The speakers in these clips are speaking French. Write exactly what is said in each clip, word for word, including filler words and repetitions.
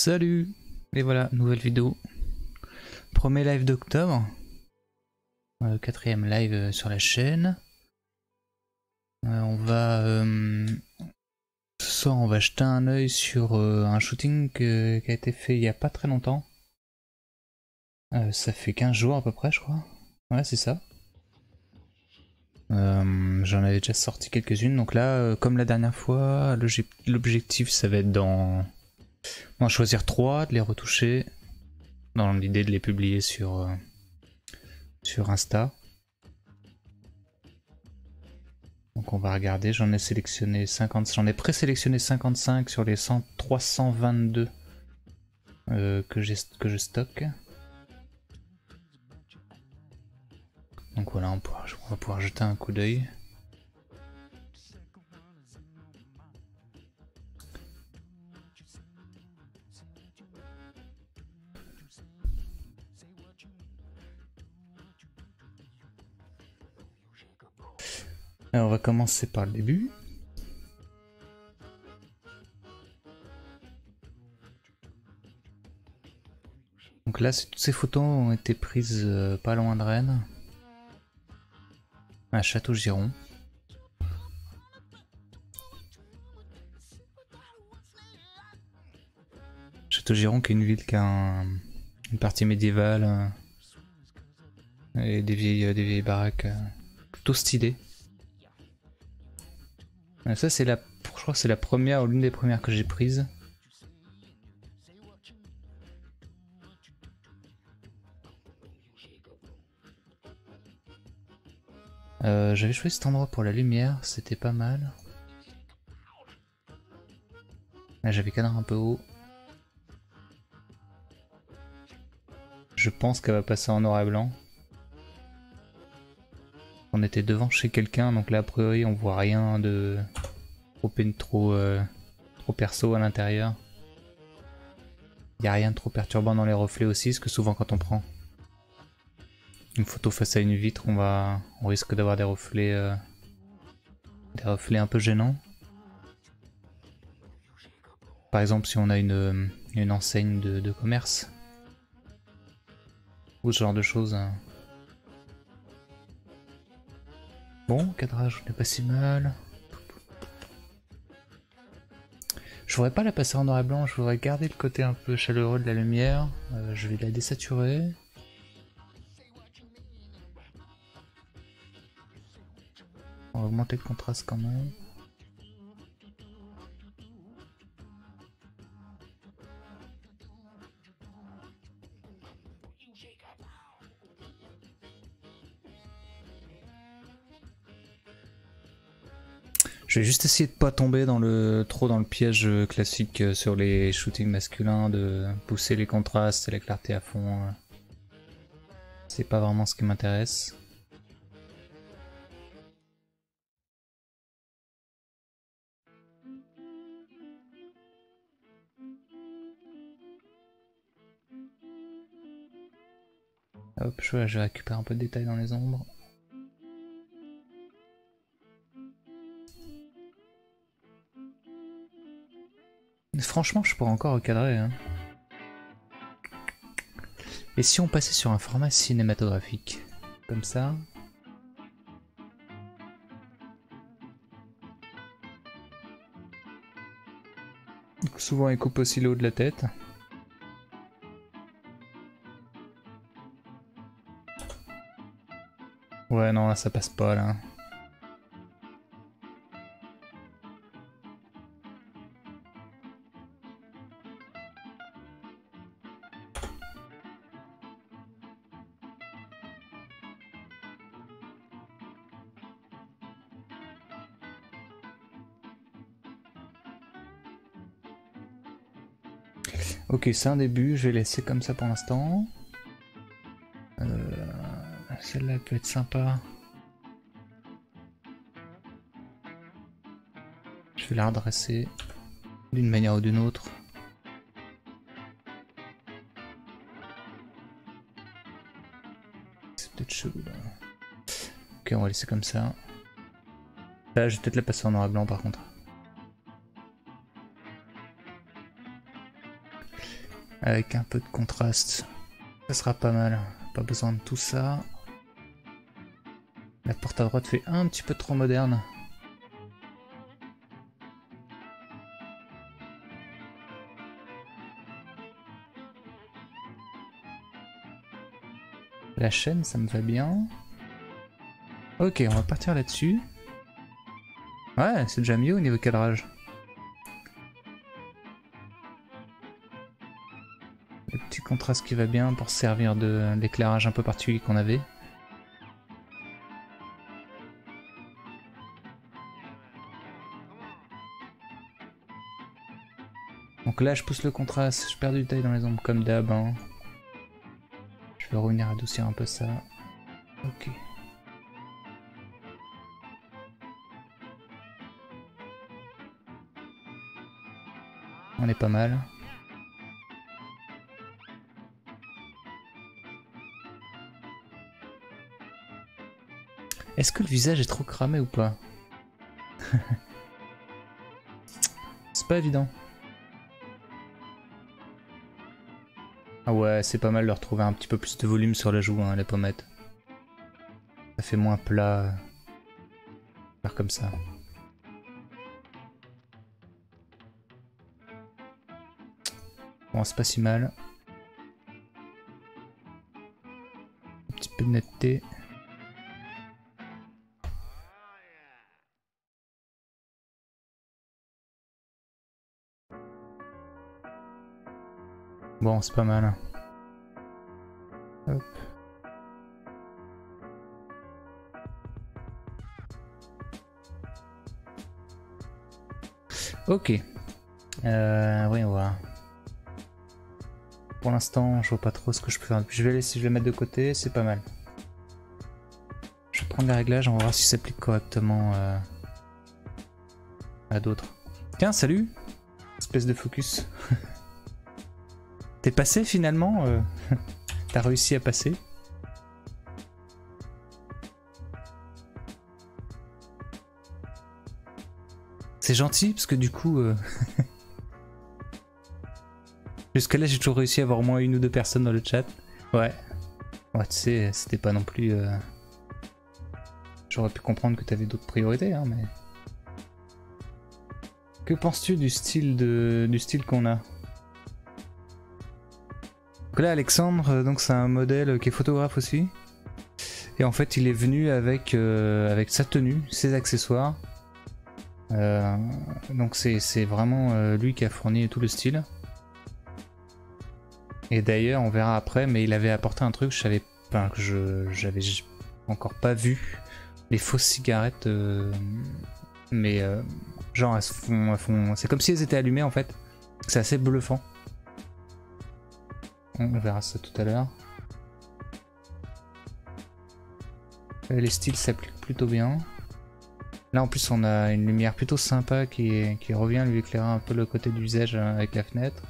Salut! Et voilà, nouvelle vidéo. Premier live d'octobre. Euh, quatrième live euh, sur la chaîne. Euh, on va... Euh, ce soir, on va jeter un œil sur euh, un shooting que, qui a été fait il y a pas très longtemps. Euh, ça fait quinze jours à peu près, je crois. Ouais, c'est ça. Euh, J'en avais déjà sorti quelques-unes. Donc là, euh, comme la dernière fois, l'objectif, ça va être d'en... On va choisir trois, de les retoucher. Dans l'idée de les publier sur... Euh, sur Insta. Donc on va regarder, j'en ai sélectionné cinquante, j'en ai présélectionné cinquante-cinq sur les cent, trois cent vingt-deux euh, que, que je stocke. Donc voilà, on, pourra, on va pouvoir jeter un coup d'œil. Alors on va commencer par le début. Donc là, toutes ces photos ont été prises euh, pas loin de Rennes, à Château-Giron. Château-Giron qui est une ville qui a un, une partie médiévale euh, et des vieilles, des vieilles baraques euh, plutôt stylées. Ça c'est la, je crois que c'est la première ou l'une des premières que j'ai prises. Euh, J'avais choisi cet endroit pour la lumière, c'était pas mal. Là j'avais cadre un peu haut. Je pense qu'elle va passer en noir et blanc. On était devant chez quelqu'un, donc là a priori on voit rien de trop, trop, euh, trop perso à l'intérieur. Il n'y a rien de trop perturbant dans les reflets aussi, parce que souvent quand on prend une photo face à une vitre, on va, on risque d'avoir des reflets, euh, des reflets un peu gênants. Par exemple, si on a une, une enseigne de, de commerce ou ce genre de choses. Bon, cadrage n'est pas si mal. Je voudrais pas la passer en noir et blanc, je voudrais garder le côté un peu chaleureux de la lumière. Euh, je vais la désaturer. On va augmenter le contraste quand même. Je vais juste essayer de pas tomber dans le trop dans le piège classique sur les shootings masculins de pousser les contrastes et la clarté à fond. C'est pas vraiment ce qui m'intéresse. Hop, je vais récupérer un peu de détails dans les ombres. Franchement, je pourrais encore recadrer. Hein. Et si on passait sur un format cinématographique, comme ça. Souvent, il coupe aussi le haut de la tête. Ouais, non, là, ça passe pas, là. Ok, c'est un début, je vais laisser comme ça pour l'instant. Euh, Celle-là peut être sympa. Je vais la redresser d'une manière ou d'une autre. C'est peut-être chelou là. Ok, on va laisser comme ça. Là, je vais peut-être la passer en noir et blanc par contre. Avec un peu de contraste, ça sera pas mal. Pas besoin de tout ça. La porte à droite fait un petit peu trop moderne. La chaîne, ça me va bien. Ok, on va partir là-dessus. Ouais, c'est déjà mieux au niveau cadrage. Le petit contraste qui va bien pour servir de l'éclairage un peu particulier qu'on avait. Donc là, je pousse le contraste, je perds du détail dans les ombres comme d'hab. Hein. Je vais revenir adoucir un peu ça. Ok. On est pas mal. Est-ce que le visage est trop cramé ou pas? C'est pas évident. Ah ouais, c'est pas mal de retrouver un petit peu plus de volume sur la joue, hein, les pommettes. Ça fait moins plat. Faire comme ça. Bon, c'est pas si mal. Un petit peu de netteté. Bon, c'est pas mal. Hop. Ok. Euh, oui, on va. Pour l'instant, je vois pas trop ce que je peux faire. Je vais laisser, je vais le mettre de côté, c'est pas mal. Je vais prendre les réglages, on va voir si ça s'applique correctement euh, à d'autres. Tiens, salut! Espèce de focus. T'es passé finalement euh... T'as réussi à passer? C'est gentil parce que du coup... Euh... Jusqu'à là j'ai toujours réussi à avoir au moins une ou deux personnes dans le chat. Ouais. Ouais, tu sais, c'était pas non plus... Euh... J'aurais pu comprendre que t'avais d'autres priorités, hein, mais... Que penses-tu du style de... du style qu'on a? Donc là, Alexandre, donc c'est un modèle qui est photographe aussi. Et en fait, il est venu avec, euh, avec sa tenue, ses accessoires. Euh, donc c'est vraiment euh, lui qui a fourni tout le style. Et d'ailleurs, on verra après, mais il avait apporté un truc, je savais pas, que je j'avais encore pas vu. Les fausses cigarettes, euh, mais euh, genre elles se font, elles font c'est comme si elles étaient allumées en fait. C'est assez bluffant. On verra ça tout à l'heure. Les styles s'appliquent plutôt bien. Là en plus on a une lumière plutôt sympa qui, qui revient lui éclairer un peu le côté du visage avec la fenêtre.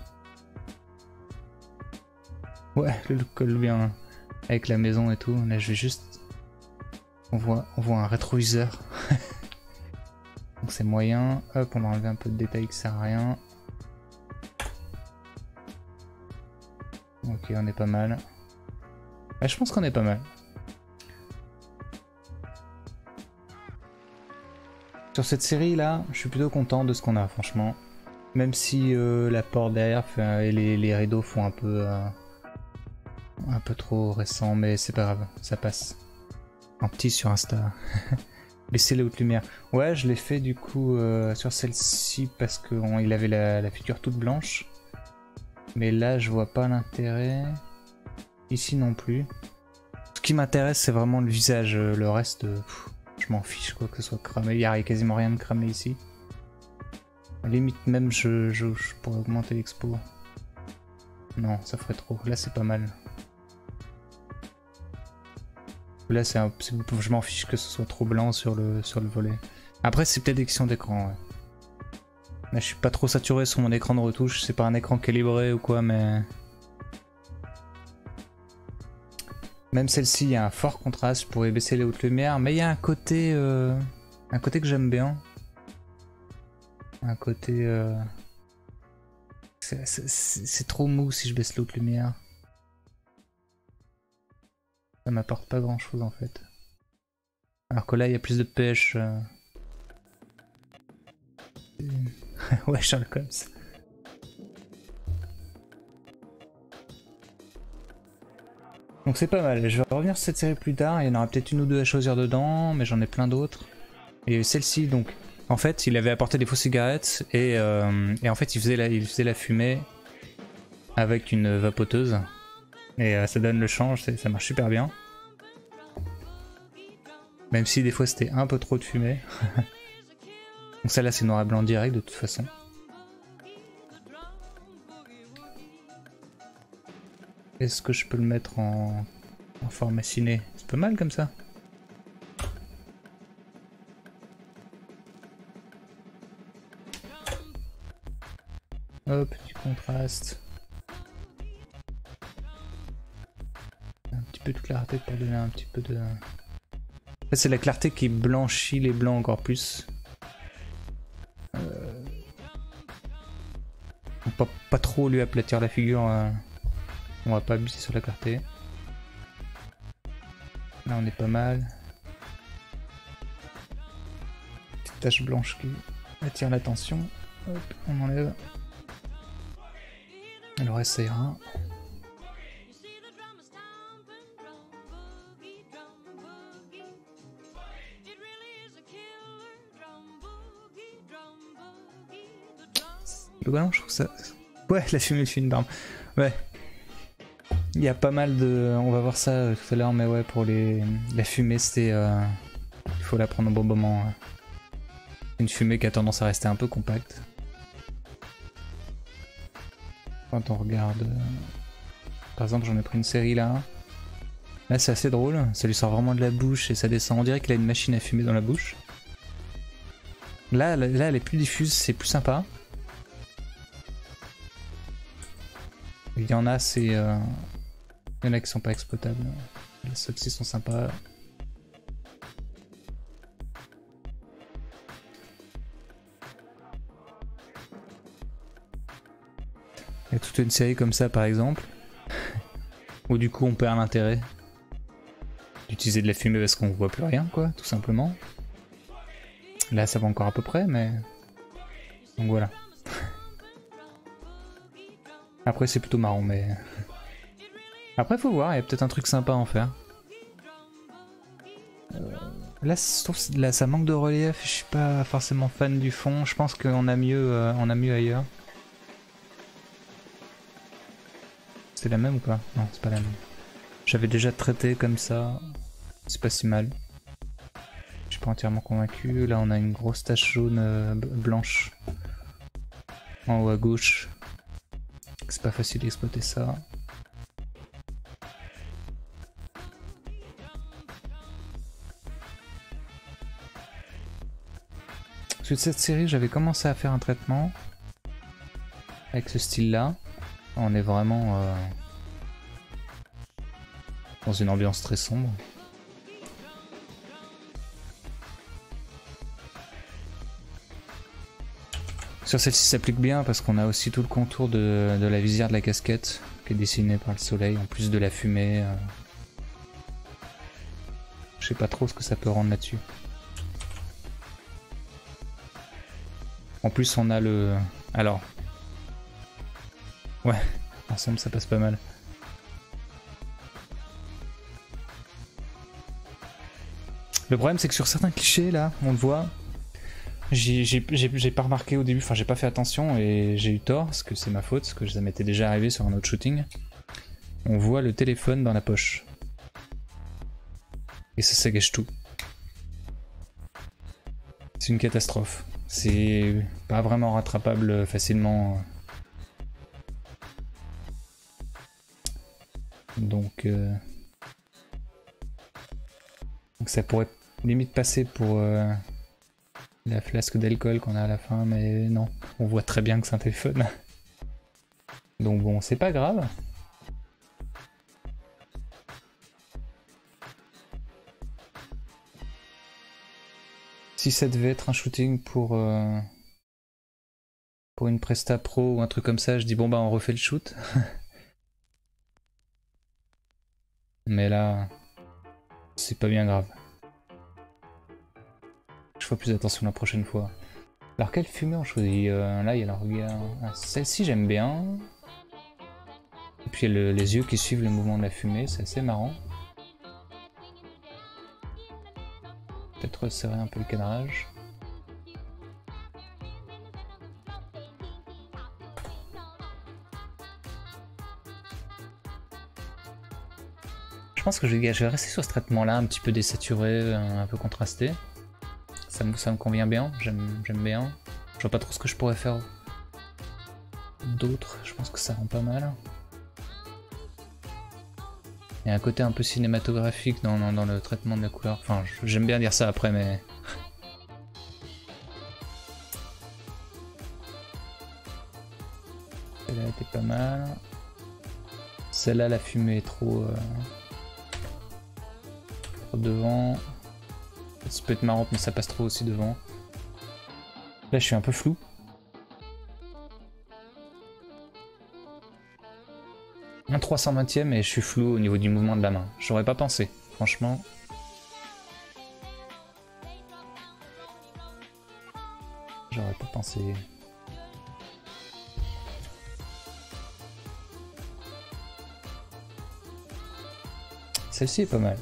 Ouais, le look colle bien avec la maison et tout. Là je vais juste... On voit, on voit un rétroviseur. Donc c'est moyen. Hop, on a enlevé un peu de détail qui sert à rien. Ok, on est pas mal. Ah, je pense qu'on est pas mal. Sur cette série là, je suis plutôt content de ce qu'on a franchement. Même si euh, la porte derrière fait, et les, les rideaux font un peu euh, un peu trop récent, mais c'est pas grave, ça passe. En petit sur Insta. Baisser les hautes lumières. Ouais, je l'ai fait du coup euh, sur celle-ci parce qu'il avait la, la figure toute blanche. Mais là, je vois pas l'intérêt. Ici non plus. Ce qui m'intéresse, c'est vraiment le visage. Le reste, pff, je m'en fiche quoi que ce soit cramé. Il n'y a quasiment rien de cramé ici. À la limite même, je, je, je pourrais augmenter l'expo. Non, ça ferait trop. Là, c'est pas mal. Là, c'est un, je m'en fiche que ce soit trop blanc sur le, sur le volet. Après, c'est peut-être des questions d'écran. Ouais. Là, je suis pas trop saturé sur mon écran de retouche. C'est pas un écran calibré ou quoi, mais... Même celle-ci, il y a un fort contraste. Je pourrais baisser les hautes lumières. Mais il y a un côté... Euh... Un côté que j'aime bien. Un côté... Euh... c'est trop mou si je baisse l'autre lumière. Ça m'apporte pas grand chose en fait. Alors que là il y a plus de pêche. Euh... ouais, Sherlock Holmes. Donc c'est pas mal, je vais revenir sur cette série plus tard, il y en aura peut-être une ou deux à choisir dedans, mais j'en ai plein d'autres. Et celle-ci donc, en fait il avait apporté des fausses cigarettes et, euh, et en fait il faisait, la, il faisait la fumée avec une vapoteuse. Et euh, ça donne le change, ça marche super bien. Même si des fois c'était un peu trop de fumée. Donc celle-là c'est noir et blanc direct de toute façon. Est-ce que je peux le mettre en, en format ciné? C'est pas mal comme ça. Hop, du contraste. Un petit peu de clarté pour donner un petit peu de... En fait, c'est la clarté qui blanchit les blancs encore plus. Euh... Pas, pas trop lui aplatir la figure. Euh... On va pas abuser sur la clarté. Là on est pas mal. Petite tache blanche qui attire l'attention. Hop, on enlève. Alors reste ça ira. Ouais, je trouve ça... Ouais, la fumée fait une barbe. Ouais. Il y a pas mal de... On va voir ça tout à l'heure, mais ouais, pour les... La fumée, c'était... Euh... Il faut la prendre au bon moment. Ouais. Une fumée qui a tendance à rester un peu compacte. Quand on regarde... Par exemple, j'en ai pris une série là. Là, c'est assez drôle. Ça lui sort vraiment de la bouche et ça descend. On dirait qu'il a une machine à fumer dans la bouche. Là, là, là elle est plus diffuse, c'est plus sympa. Il y en a, c'est... Euh... Il y en a qui sont pas exploitables. Ceux-ci sont sympas. Il y a toute une série comme ça par exemple, où du coup on perd l'intérêt d'utiliser de la fumée parce qu'on voit plus rien quoi, tout simplement. Là ça va encore à peu près, mais... Donc voilà. Après c'est plutôt marrant, mais... Après faut voir, il y a peut-être un truc sympa à en faire. Euh, là, là ça manque de relief, je suis pas forcément fan du fond, je pense qu'on a mieux, euh, on a mieux ailleurs. C'est la même ou pas? Non, c'est pas la même. J'avais déjà traité comme ça, c'est pas si mal. Je suis pas entièrement convaincu. Là on a une grosse tache jaune euh, blanche en haut à gauche. C'est pas facile d'exploiter ça. Parce que de cette série, j'avais commencé à faire un traitement avec ce style-là. On est vraiment euh, dans une ambiance très sombre. Sur celle-ci, ça s'applique bien parce qu'on a aussi tout le contour de, de la visière de la casquette qui est dessiné par le soleil, en plus de la fumée. Euh... Je sais pas trop ce que ça peut rendre là-dessus. En plus, on a le... Alors... Ouais, ensemble ça passe pas mal. Le problème c'est que sur certains clichés là, on le voit, j'ai pas remarqué au début, enfin j'ai pas fait attention et j'ai eu tort, parce que c'est ma faute, parce que ça m'était déjà arrivé sur un autre shooting. On voit le téléphone dans la poche. Et ça, ça gâche tout. C'est une catastrophe. C'est pas vraiment rattrapable facilement. Donc, euh... Donc ça pourrait limite passer pour euh, la flasque d'alcool qu'on a à la fin, mais non, on voit très bien que c'est un téléphone. Donc bon, c'est pas grave. Si ça devait être un shooting pour, euh, pour une Presta Pro ou un truc comme ça, je dis bon bah on refait le shoot. Mais là, c'est pas bien grave. Je ferai plus attention la prochaine fois. Alors quelle fumée on choisit euh, là il y a la regard. Ah, celle-ci j'aime bien. Et puis il y a le, les yeux qui suivent le mouvement de la fumée, c'est assez marrant. Peut-être resserrer un peu le cadrage. Je pense que je vais, je vais rester sur ce traitement là, un petit peu désaturé, un, un peu contrasté. Ça me, ça me convient bien, j'aime bien. Je vois pas trop ce que je pourrais faire d'autre, je pense que ça rend pas mal. Il y a un côté un peu cinématographique dans, dans, dans le traitement de la couleur. Enfin, j'aime bien dire ça après, mais... Celle-là était pas mal. Celle-là, la fumée est trop... Euh... trop devant. Ça peut être marrant, mais ça passe trop aussi devant. Là, je suis un peu flou. Un trois cent vingtième et je suis flou au niveau du mouvement de la main. J'aurais pas pensé, franchement. J'aurais pas pensé. Celle-ci est pas mal.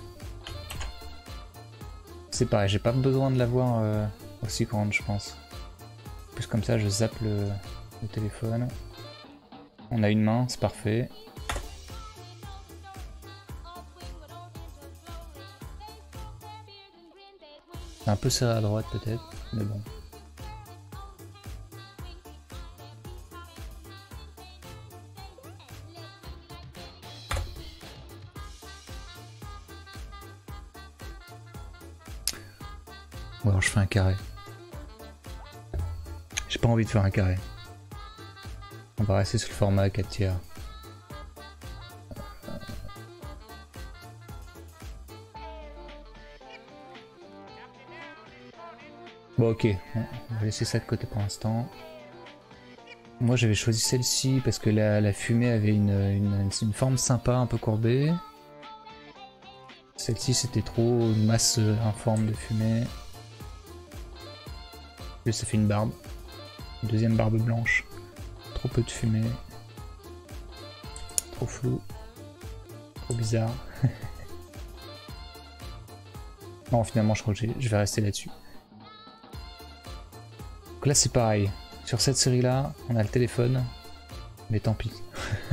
C'est pareil, j'ai pas besoin de la voir euh, aussi grande, je pense. Plus comme ça, je zappe le, le téléphone. On a une main, c'est parfait. Un peu serré à droite peut-être, mais bon. Ou alors je fais un carré. J'ai pas envie de faire un carré. On va rester sur le format quatre tiers. Bon ok, on va laisser ça de côté pour l'instant. Moi j'avais choisi celle-ci parce que la, la fumée avait une, une, une forme sympa, un peu courbée. Celle-ci c'était trop une masse informe de fumée. Puis ça fait une barbe. Une deuxième barbe blanche. Trop peu de fumée. Trop flou. Trop bizarre. Non finalement je crois que je vais rester là-dessus. Donc là c'est pareil, sur cette série là on a le téléphone, mais tant pis.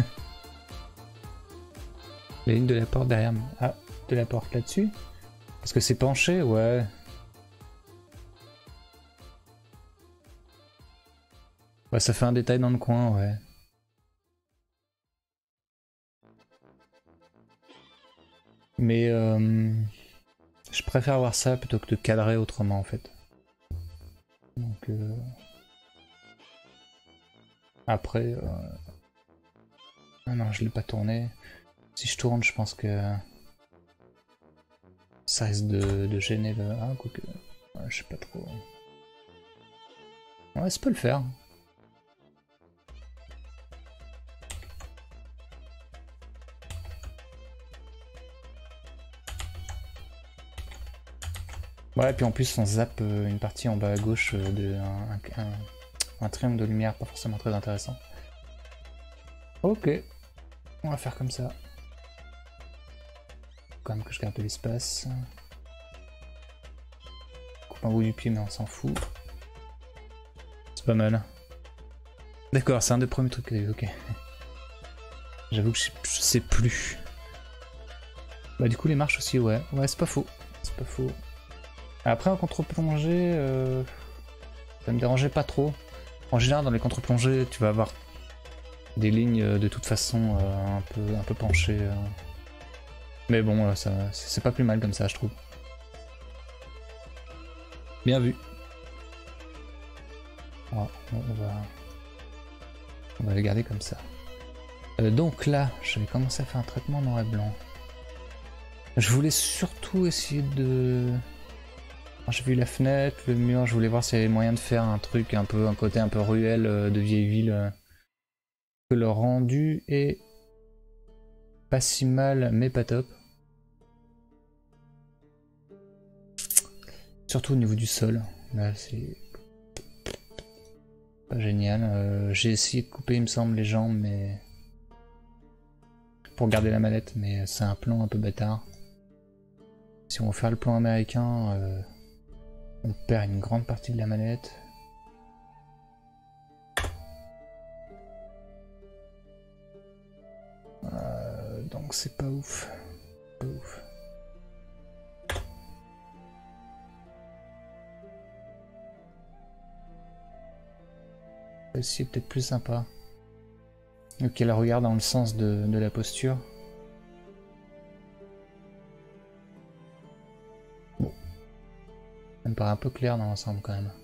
La ligne de la porte derrière, ah, de la porte là-dessus. Parce que c'est penché, ouais. Ouais ça fait un détail dans le coin, ouais. Mais euh, je préfère voir ça plutôt que de cadrer autrement en fait. Donc euh... après, euh... ah non je l'ai pas tourné. Si je tourne, je pense que ça risque de, de gêner le. Ah quoique, ouais, je sais pas trop. Ouais, ça peut le faire. Ouais, puis en plus on zappe une partie en bas à gauche de un, un, un triangle de lumière pas forcément très intéressant. Ok, on va faire comme ça. Faut quand même que je garde de l'espace. Coupe un bout du pied mais on s'en fout. C'est pas mal. D'accord, c'est un des premiers trucs que j'ai vu, ok. J'avoue que je, je sais plus. Bah du coup les marches aussi, ouais. Ouais, c'est pas faux. C'est pas faux. Après un contre-plongée, euh, ça me dérangeait pas trop. En général dans les contre-plongées tu vas avoir des lignes de toute façon euh, un peu un peu penchées. Euh. Mais bon, ça c'est pas plus mal comme ça je trouve. Bien vu. Oh, on va on va le garder comme ça. Euh, donc là, je vais commencer à faire un traitement noir et blanc. Je voulais surtout essayer de J'ai vu la fenêtre, le mur, je voulais voir s'il y avait moyen de faire un truc un peu, un côté un peu ruelle euh, de vieille ville. Euh, que le rendu est pas si mal, mais pas top. Surtout au niveau du sol. Là, c'est pas génial. Euh, J'ai essayé de couper, il me semble, les jambes, mais pour garder la mallette, mais c'est un plan un peu bâtard. Si on veut faire le plan américain, euh, on perd une grande partie de la manette. Euh, donc c'est pas ouf. Pas ouf. Celle-ci est peut-être plus sympa. Ok, la regarde dans le sens de, de la posture. Bon. Ça me paraît un peu clair dans l'ensemble quand même.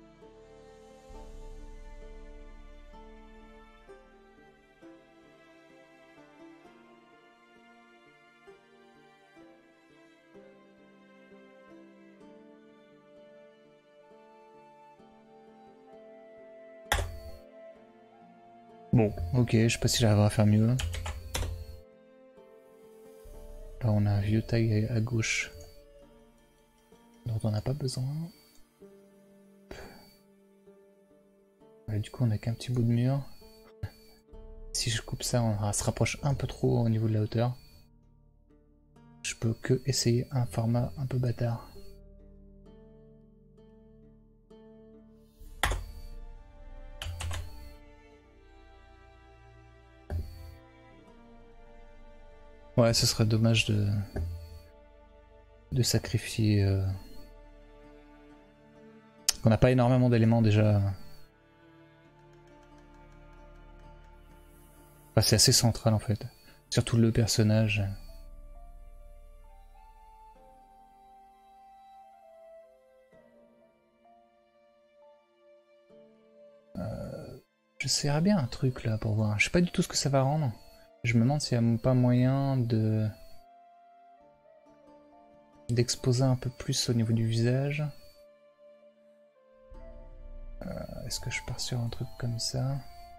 Bon, ok, je sais pas si j'arriverai à faire mieux. Là on a un vieux tag à gauche dont on n'a pas besoin. Ouais, du coup on a qu'un petit bout de mur. Si je coupe ça, on se rapproche un peu trop au niveau de la hauteur. Je peux que essayer un format un peu bâtard. Ouais, ce serait dommage de, de sacrifier... Euh... On n'a pas énormément d'éléments déjà. Enfin, c'est assez central en fait. Surtout le personnage. Euh... J'essaierai bien un truc là pour voir. Je sais pas du tout ce que ça va rendre. Je me demande s'il n'y a pas moyen de d'exposer un peu plus au niveau du visage. Euh, Est-ce que je pars sur un truc comme ça?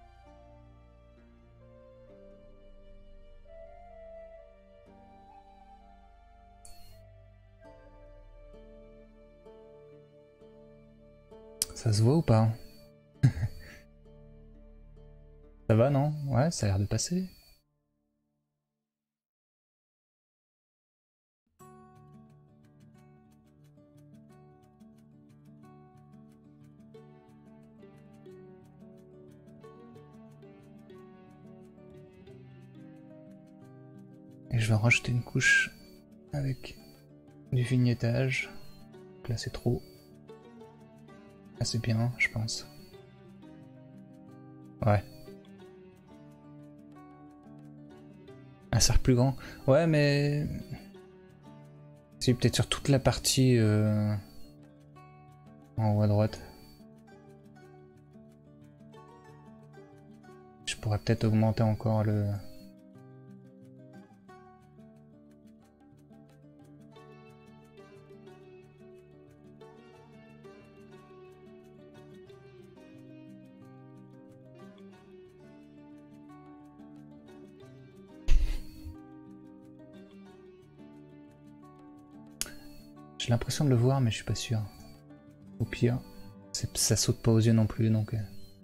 Ça se voit ou pas? Ça va, non? Ouais, ça a l'air de passer. Et je vais en rajouter une couche avec du vignettage. Donc là c'est trop. Là c'est bien, je pense. Ouais. Un cercle plus grand. Ouais, mais... C'est peut-être sur toute la partie euh... en haut à droite. Je pourrais peut-être augmenter encore le... J'ai l'impression de le voir, mais je suis pas sûr. Au pire, ça saute pas aux yeux non plus, donc...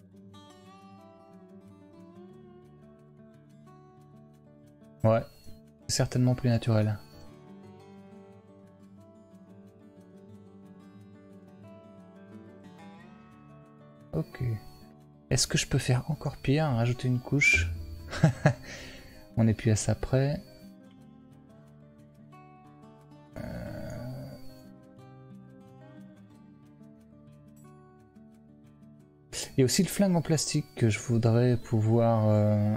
Ouais, c'est certainement plus naturel. Ok. Est-ce que je peux faire encore pire, rajouter une couche? On n'est plus à ça près. Il y a aussi le flingue en plastique que je voudrais pouvoir euh,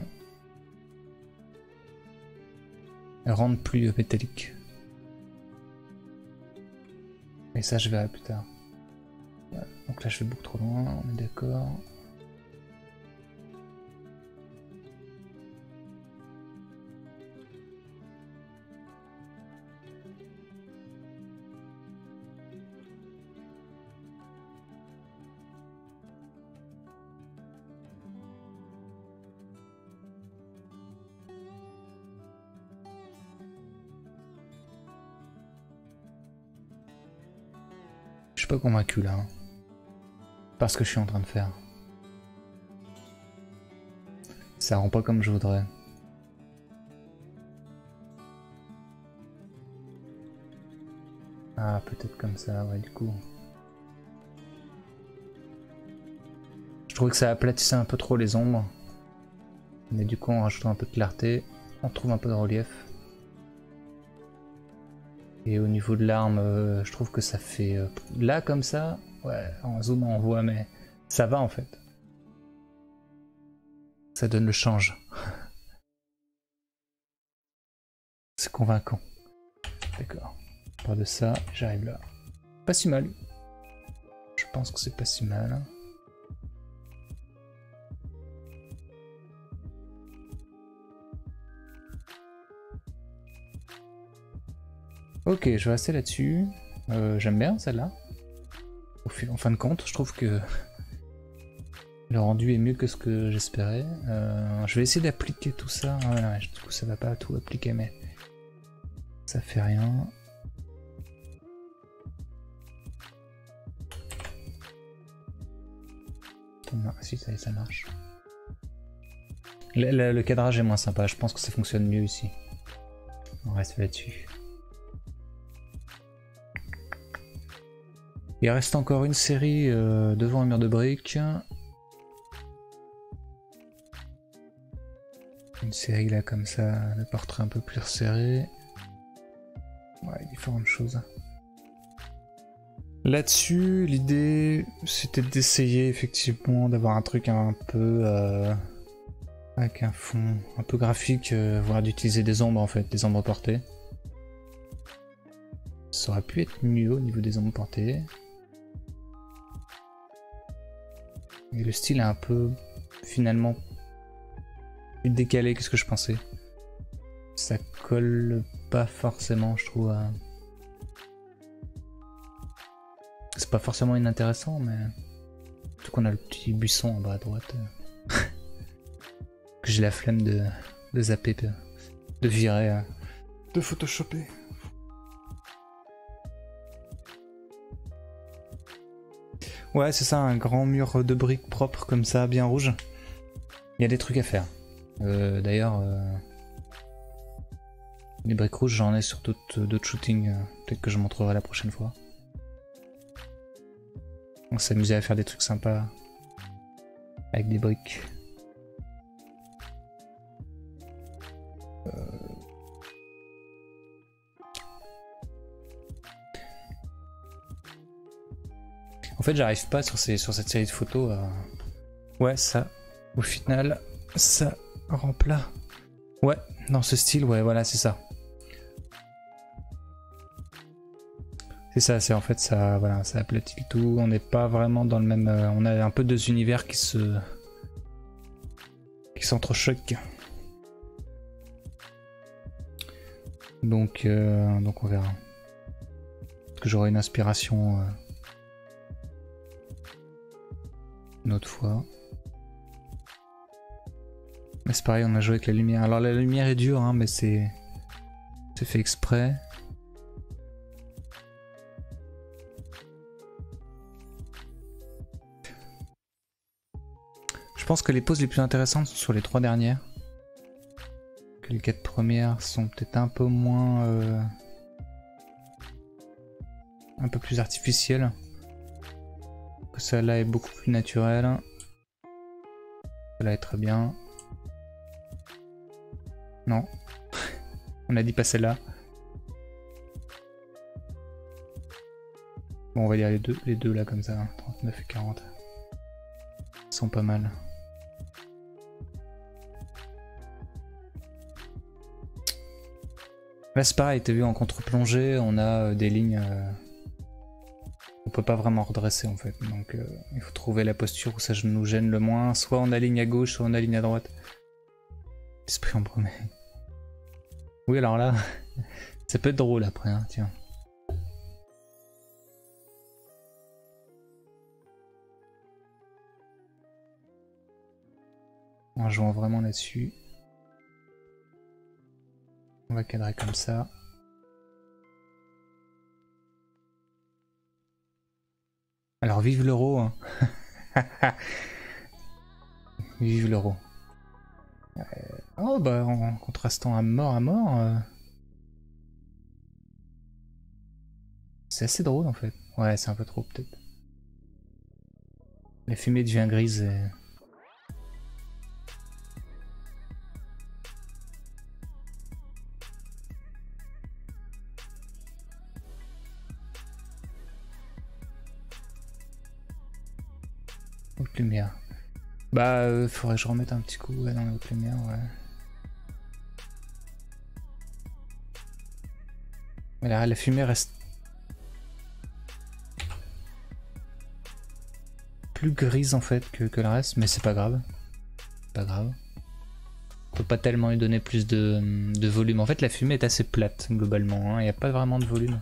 rendre plus métallique. Mais ça je verrai plus tard. Donc là je vais beaucoup trop loin, on est d'accord. pas convaincu là. Hein. Par ce que je suis en train de faire. Ça rend pas comme je voudrais. Ah, peut-être comme ça, ouais, du coup. Je trouvais que ça aplatissait un peu trop les ombres. Mais du coup, en rajoutant un peu de clarté, on trouve un peu de relief. Et au niveau de l'arme, euh, je trouve que ça fait... Euh, là, comme ça, ouais, en zoom on voit, mais ça va en fait. Ça donne le change. C'est convaincant. D'accord. À part de ça, j'arrive là. Pas si mal. Je pense que c'est pas si mal. Ok, je vais rester là-dessus. Euh, J'aime bien celle-là. En fin de compte, je trouve que le rendu est mieux que ce que j'espérais. Euh, je vais essayer d'appliquer tout ça. Ouais, ouais, du coup, ça va pas tout appliquer, mais ça fait rien. Non, si ça, ça marche. Le, le, le cadrage est moins sympa. Je pense que ça fonctionne mieux ici. On reste là-dessus. Il reste encore une série euh, devant un mur de briques. Une série là comme ça, le portrait un peu plus resserré. Ouais, différentes choses. Là-dessus, l'idée c'était d'essayer effectivement d'avoir un truc un peu euh, avec un fond un peu graphique, euh, voire d'utiliser des ombres en fait, des ombres portées. Ça aurait pu être mieux au niveau des ombres portées. Et le style est un peu finalement plus décalé que ce que je pensais. Ça colle pas forcément, je trouve. À... C'est pas forcément inintéressant, mais surtout qu'on a le petit buisson en bas à droite. Que j'ai la flemme de, de zapper, de, de virer, de photoshopper. Ouais, c'est ça, un grand mur de briques propre comme ça, bien rouge. Il y a des trucs à faire. Euh, D'ailleurs, euh, les briques rouges, j'en ai sur d'autres shootings. Euh, Peut-être que je montrerai la prochaine fois. On s'amusait à faire des trucs sympas avec des briques. Euh... En fait, j'arrive pas sur, ces, sur cette série de photos à... Ouais, ça, au final, ça rend plat. Ouais, dans ce style, ouais, voilà, c'est ça. C'est ça, c'est en fait ça, voilà, ça aplatit le tout. On n'est pas vraiment dans le même... Euh, on a un peu deux univers qui se... qui s'entrechoquent. Donc, euh, donc on verra. Peut-être que j'aurai une inspiration euh, une autre fois. Mais c'est pareil, on a joué avec la lumière. Alors la lumière est dure, hein, mais c'est c'est fait exprès. Je pense que les poses les plus intéressantes sont sur les trois dernières. Que les quatre premières sont peut-être un peu moins... Euh, un peu plus artificielles. Que celle-là est beaucoup plus naturelle. Celle-là est très bien. Non. On a dit pas celle-là. Bon, on va dire les deux, les deux là comme ça. trente-neuf et quarante. Ils sont pas mal. Là c'est pareil, t'as vu en contre-plongée, on a des lignes... Euh, on peut pas vraiment redresser en fait, donc euh, il faut trouver la posture où ça nous gêne le moins. Soit on aligne à gauche, soit on aligne à droite. Esprit en premier. Oui alors là, ça peut être drôle après, hein, tiens. En jouant vraiment là-dessus. On va cadrer comme ça. Alors vive l'euro. Hein. Vive l'euro. Euh, oh bah en contrastant à mort à mort. Euh... C'est assez drôle en fait. Ouais, c'est un peu trop peut-être. La fumée devient grise et... Haute lumière. Bah, euh, faudrait que je remette un petit coup ouais, dans la haute lumière, ouais. Mais là, la fumée reste plus grise en fait que, que le reste, mais c'est pas grave. Pas grave. On peut pas tellement lui donner plus de, de volume. En fait, la fumée est assez plate globalement, il n'y a pas vraiment de volume.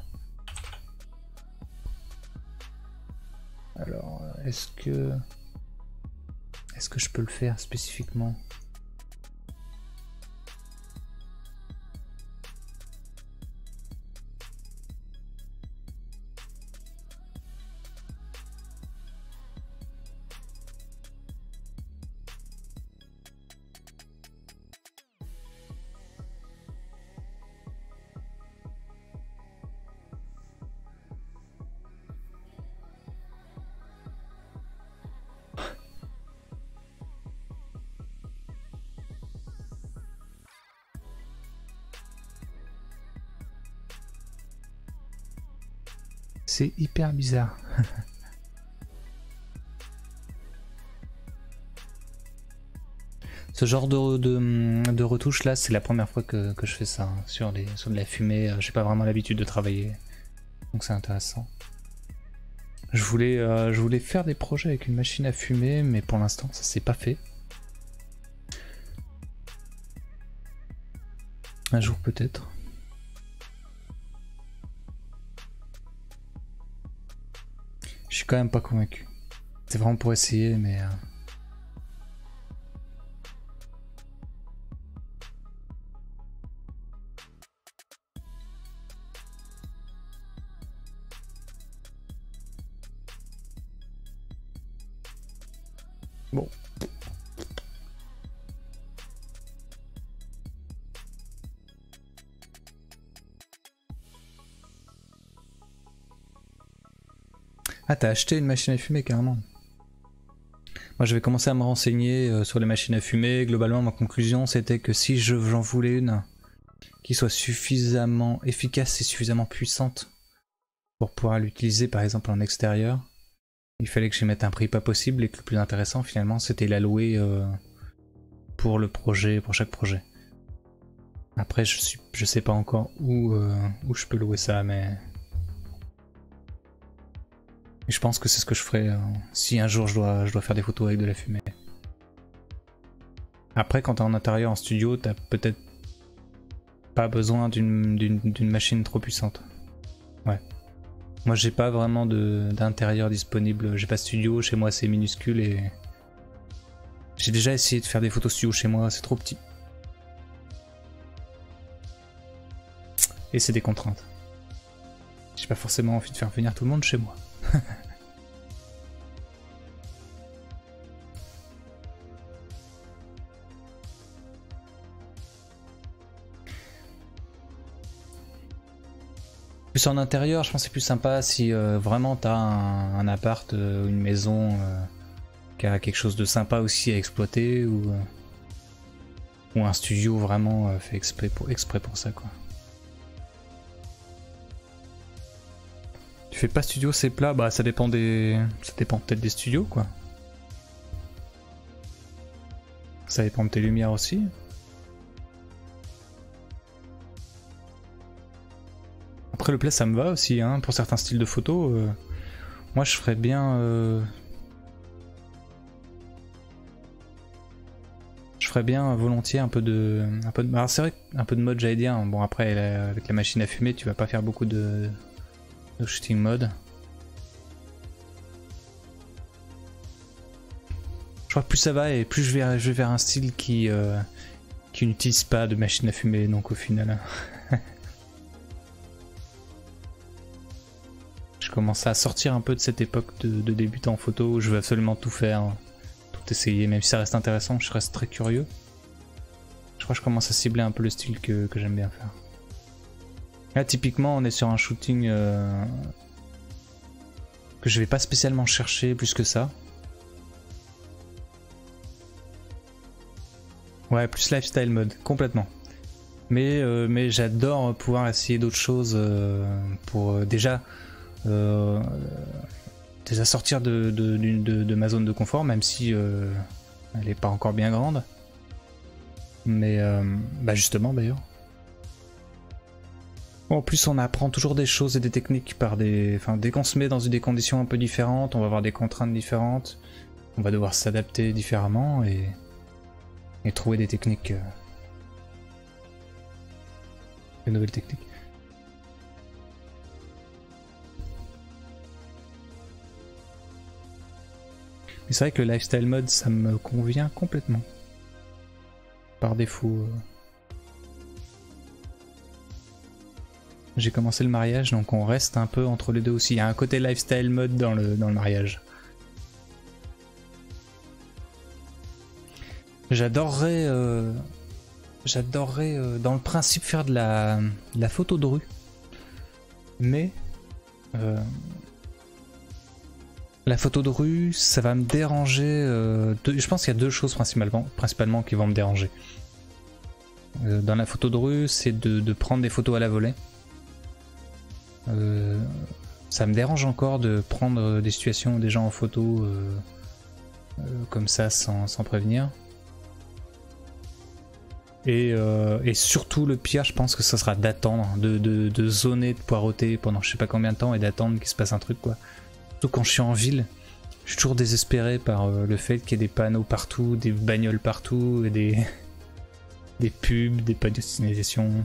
Alors, est-ce que... Est-ce que je peux le faire spécifiquement? C'est hyper bizarre. Ce genre de, de, de retouche là, c'est la première fois que, que je fais ça, hein, sur, les, sur de la fumée. J'ai pas vraiment l'habitude de travailler, donc c'est intéressant. Je voulais, euh, je voulais faire des projets avec une machine à fumer, mais pour l'instant ça s'est pas fait. Un jour peut-être. Je suis quand même pas convaincu. C'est vraiment pour essayer, mais... Euh... Bon. Ah, t'as acheté une machine à fumer carrément. Moi j'avais commencé à me renseigner euh, sur les machines à fumer. Globalement ma conclusion c'était que si j'en voulais une qui soit suffisamment efficace et suffisamment puissante pour pouvoir l'utiliser par exemple en extérieur, il fallait que j'y mette un prix pas possible et que le plus intéressant finalement c'était la louer euh, pour le projet, pour chaque projet. Après je, suis, je sais pas encore où, euh, où je peux louer ça, mais... Et je pense que c'est ce que je ferai euh, si un jour je dois, je dois faire des photos avec de la fumée. Après, quand t'es en intérieur en studio, t'as peut-être pas besoin d'une machine trop puissante. Ouais. Moi j'ai pas vraiment d'intérieur disponible, j'ai pas de studio, chez moi c'est minuscule et... J'ai déjà essayé de faire des photos studio chez moi, c'est trop petit. Et c'est des contraintes. J'ai pas forcément envie de faire venir tout le monde chez moi. Plus en intérieur, je pense que c'est plus sympa si euh, vraiment t'as un, un appart, euh, une maison euh, qui a quelque chose de sympa aussi à exploiter, ou, euh, ou un studio vraiment euh, fait exprès pour, exprès pour ça quoi. Tu fais pas studio, c'est plat, bah ça dépend des, ça dépend peut-être des studios quoi. Ça dépend de tes lumières aussi. Après le plat ça me va aussi, hein, pour certains styles de photos. Euh, moi je ferais bien... Euh, je ferais bien volontiers un peu de... Un peu de alors c'est vrai un peu de mode j'allais dire. Bon après la, avec la machine à fumer tu vas pas faire beaucoup de, de shooting mode. Je crois que plus ça va et plus je vais, je vais vers un style qui, euh, qui n'utilise pas de machine à fumer, donc au final... commence à sortir un peu de cette époque de, de débutant en photo où je veux absolument tout faire, tout essayer, même si ça reste intéressant, je reste très curieux. Je crois que je commence à cibler un peu le style que, que j'aime bien faire. Là typiquement on est sur un shooting euh, que je vais pas spécialement chercher plus que ça. Ouais, plus lifestyle mode, complètement. Mais, euh, mais j'adore pouvoir essayer d'autres choses euh, pour euh, déjà, euh, déjà sortir de, de, de, de ma zone de confort, même si euh, elle n'est pas encore bien grande. Mais euh, bah justement d'ailleurs. Bon, en plus on apprend toujours des choses et des techniques par des... Enfin, dès qu'on se met dans des conditions un peu différentes, on va avoir des contraintes différentes, on va devoir s'adapter différemment et, et trouver des techniques... Euh... de nouvelles techniques. Mais c'est vrai que le lifestyle mode ça me convient complètement. Par défaut. Euh... J'ai commencé le mariage donc on reste un peu entre les deux aussi. Il y a un côté lifestyle mode dans le, dans le mariage. J'adorerais... Euh... J'adorerais euh, dans le principe faire de la, de la photo de rue, mais euh, la photo de rue ça va me déranger, euh, deux, je pense qu'il y a deux choses principalement, principalement qui vont me déranger. Euh, dans la photo de rue c'est de, de prendre des photos à la volée. Euh, ça me dérange encore de prendre des situations où des gens en photo euh, euh, comme ça sans, sans prévenir. Et, euh, et surtout le pire je pense que ce sera d'attendre, de, de, de zoner, de poireauter pendant je sais pas combien de temps et d'attendre qu'il se passe un truc quoi. Surtout quand je suis en ville, je suis toujours désespéré par euh, le fait qu'il y ait des panneaux partout, des bagnoles partout, et des, des pubs, des panneaux de signalisation.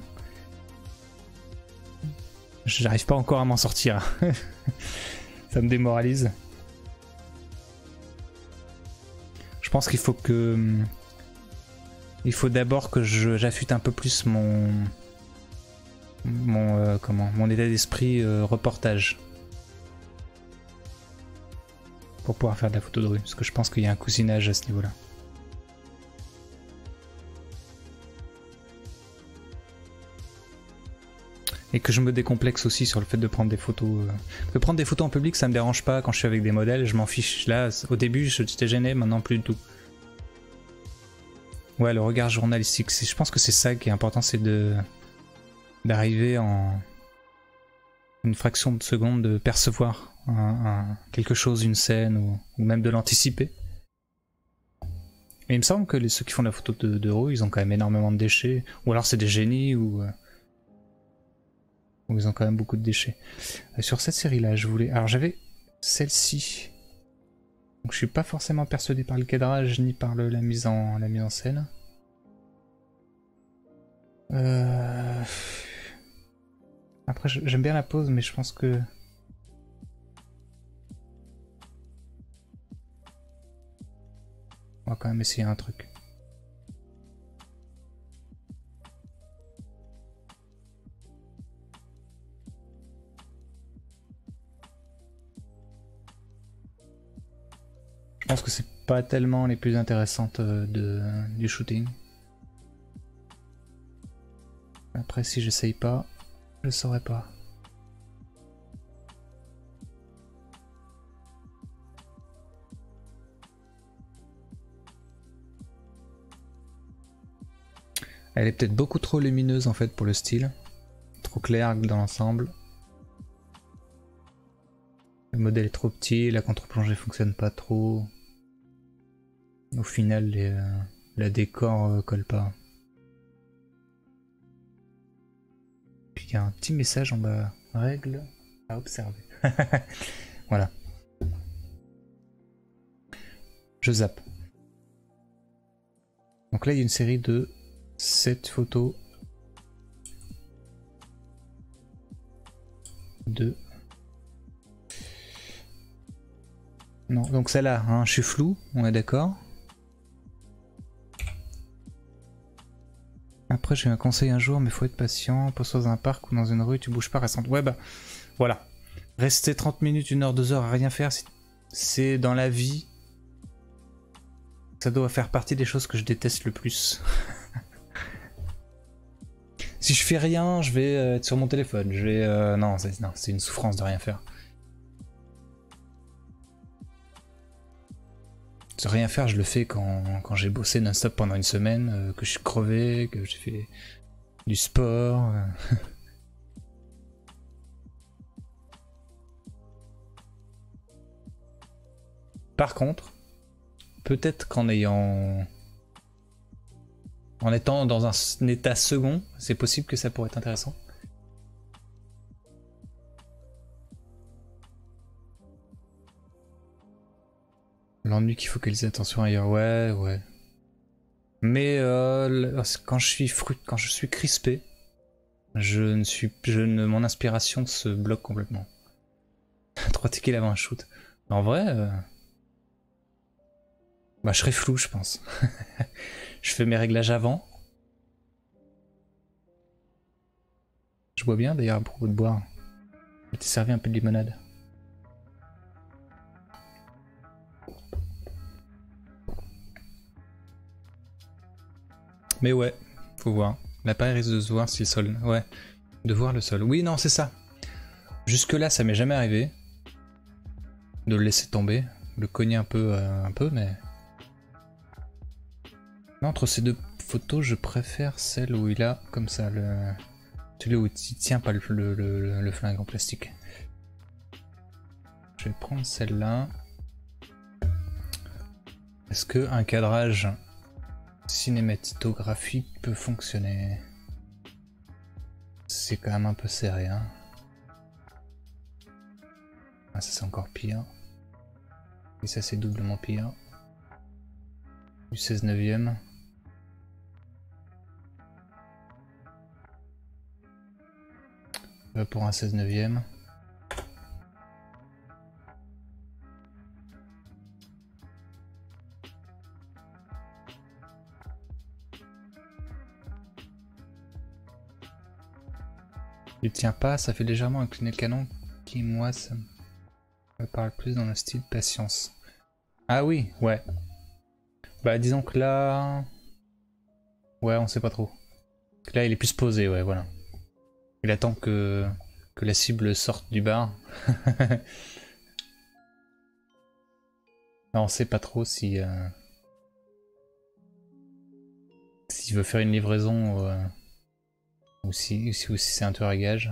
J'arrive pas encore à m'en sortir. Ça me démoralise. Je pense qu'il faut que... Il faut d'abord que j'affûte un peu plus mon mon euh, comment mon état d'esprit euh, reportage pour pouvoir faire de la photo de rue, parce que je pense qu'il y a un cousinage à ce niveau-là. Et que je me décomplexe aussi sur le fait de prendre des photos. Euh... De prendre des photos en public, ça me dérange pas quand je suis avec des modèles, je m'en fiche. Là, au début, j'étais gêné, maintenant plus du tout. Ouais, le regard journalistique, je pense que c'est ça qui est important, c'est de d'arriver en une fraction de seconde de percevoir un, un, quelque chose, une scène, ou, ou même de l'anticiper. Mais il me semble que les, ceux qui font de la photo de, de rue, ils ont quand même énormément de déchets, ou alors c'est des génies, ou, ou ils ont quand même beaucoup de déchets. Euh, sur cette série-là, je voulais... Alors j'avais celle-ci... Donc je suis pas forcément persuadé par le cadrage ni par le, la, mise en, la mise en scène. Euh... Après j'aime bien la pose mais je pense que... On va quand même essayer un truc. Je pense que c'est pas tellement les plus intéressantes de, du shooting. Après si j'essaye pas, je saurais pas. Elle est peut-être beaucoup trop lumineuse en fait pour le style. Trop claire dans l'ensemble. Le modèle est trop petit, la contre-plongée fonctionne pas trop. Au final, les, euh, la décor euh, colle pas. Puis il y a un petit message en bas. Règle à observer. Voilà. Je zappe. Donc là, il y a une série de sept photos. De... Non, donc celle-là, hein, je suis flou, on est d'accord. Après j'ai eu un conseil un jour, mais faut être patient, pose-toi dans un parc ou dans une rue, tu bouges pas, reste en... Ouais bah, voilà. Rester trente minutes, une heure, deux heures à rien faire, c'est dans la vie. Ça doit faire partie des choses que je déteste le plus. Si je fais rien, je vais être sur mon téléphone. Je vais, euh, non, c'est non, c'est une souffrance de rien faire. De rien faire, je le fais quand, quand j'ai bossé non-stop pendant une semaine, euh, que je suis crevé, que j'ai fait du sport. Euh. Par contre, peut-être qu'en ayant... En étant dans un, un état second, c'est possible que ça pourrait être intéressant. L'ennui qu'il faut focaliser l'attention ailleurs, ouais, ouais. Mais euh, quand je suis fru quand je suis crispé, je ne suis, je ne, mon inspiration se bloque complètement. Trois tickets avant un shoot. En vrai, euh, bah je serais flou, je pense. Je fais mes réglages avant. Je bois bien d'ailleurs à propos de boire. Je t'ai servi un peu de limonade. Mais ouais, faut voir. L'appareil risque de se voir si le sol... Ouais, de voir le sol. Oui, non, c'est ça. Jusque là, ça m'est jamais arrivé. De le laisser tomber. Le cogner un peu, euh, un peu, mais... Là, entre ces deux photos, je préfère celle où il a, comme ça, le... Celui où il tient pas le, le, le, le flingue en plastique. Je vais prendre celle-là. Est-ce que un cadrage cinématographique peut fonctionner? C'est quand même un peu serré, hein. Ah, ça c'est encore pire. Et ça c'est doublement pire. Du seize neuvième. Là pour un seize neuvième. Il tient pas, ça fait légèrement incliner le canon qui, moi, ça me parle plus dans le style patience. Ah oui, ouais. Bah disons que là... Ouais, on sait pas trop. Là, il est plus posé, ouais, voilà. Il attend que, que la cible sorte du bar. Là, on sait pas trop si... Euh... S'il veut faire une livraison... Euh... Ou si, si, ou si c'est un tueur à gage.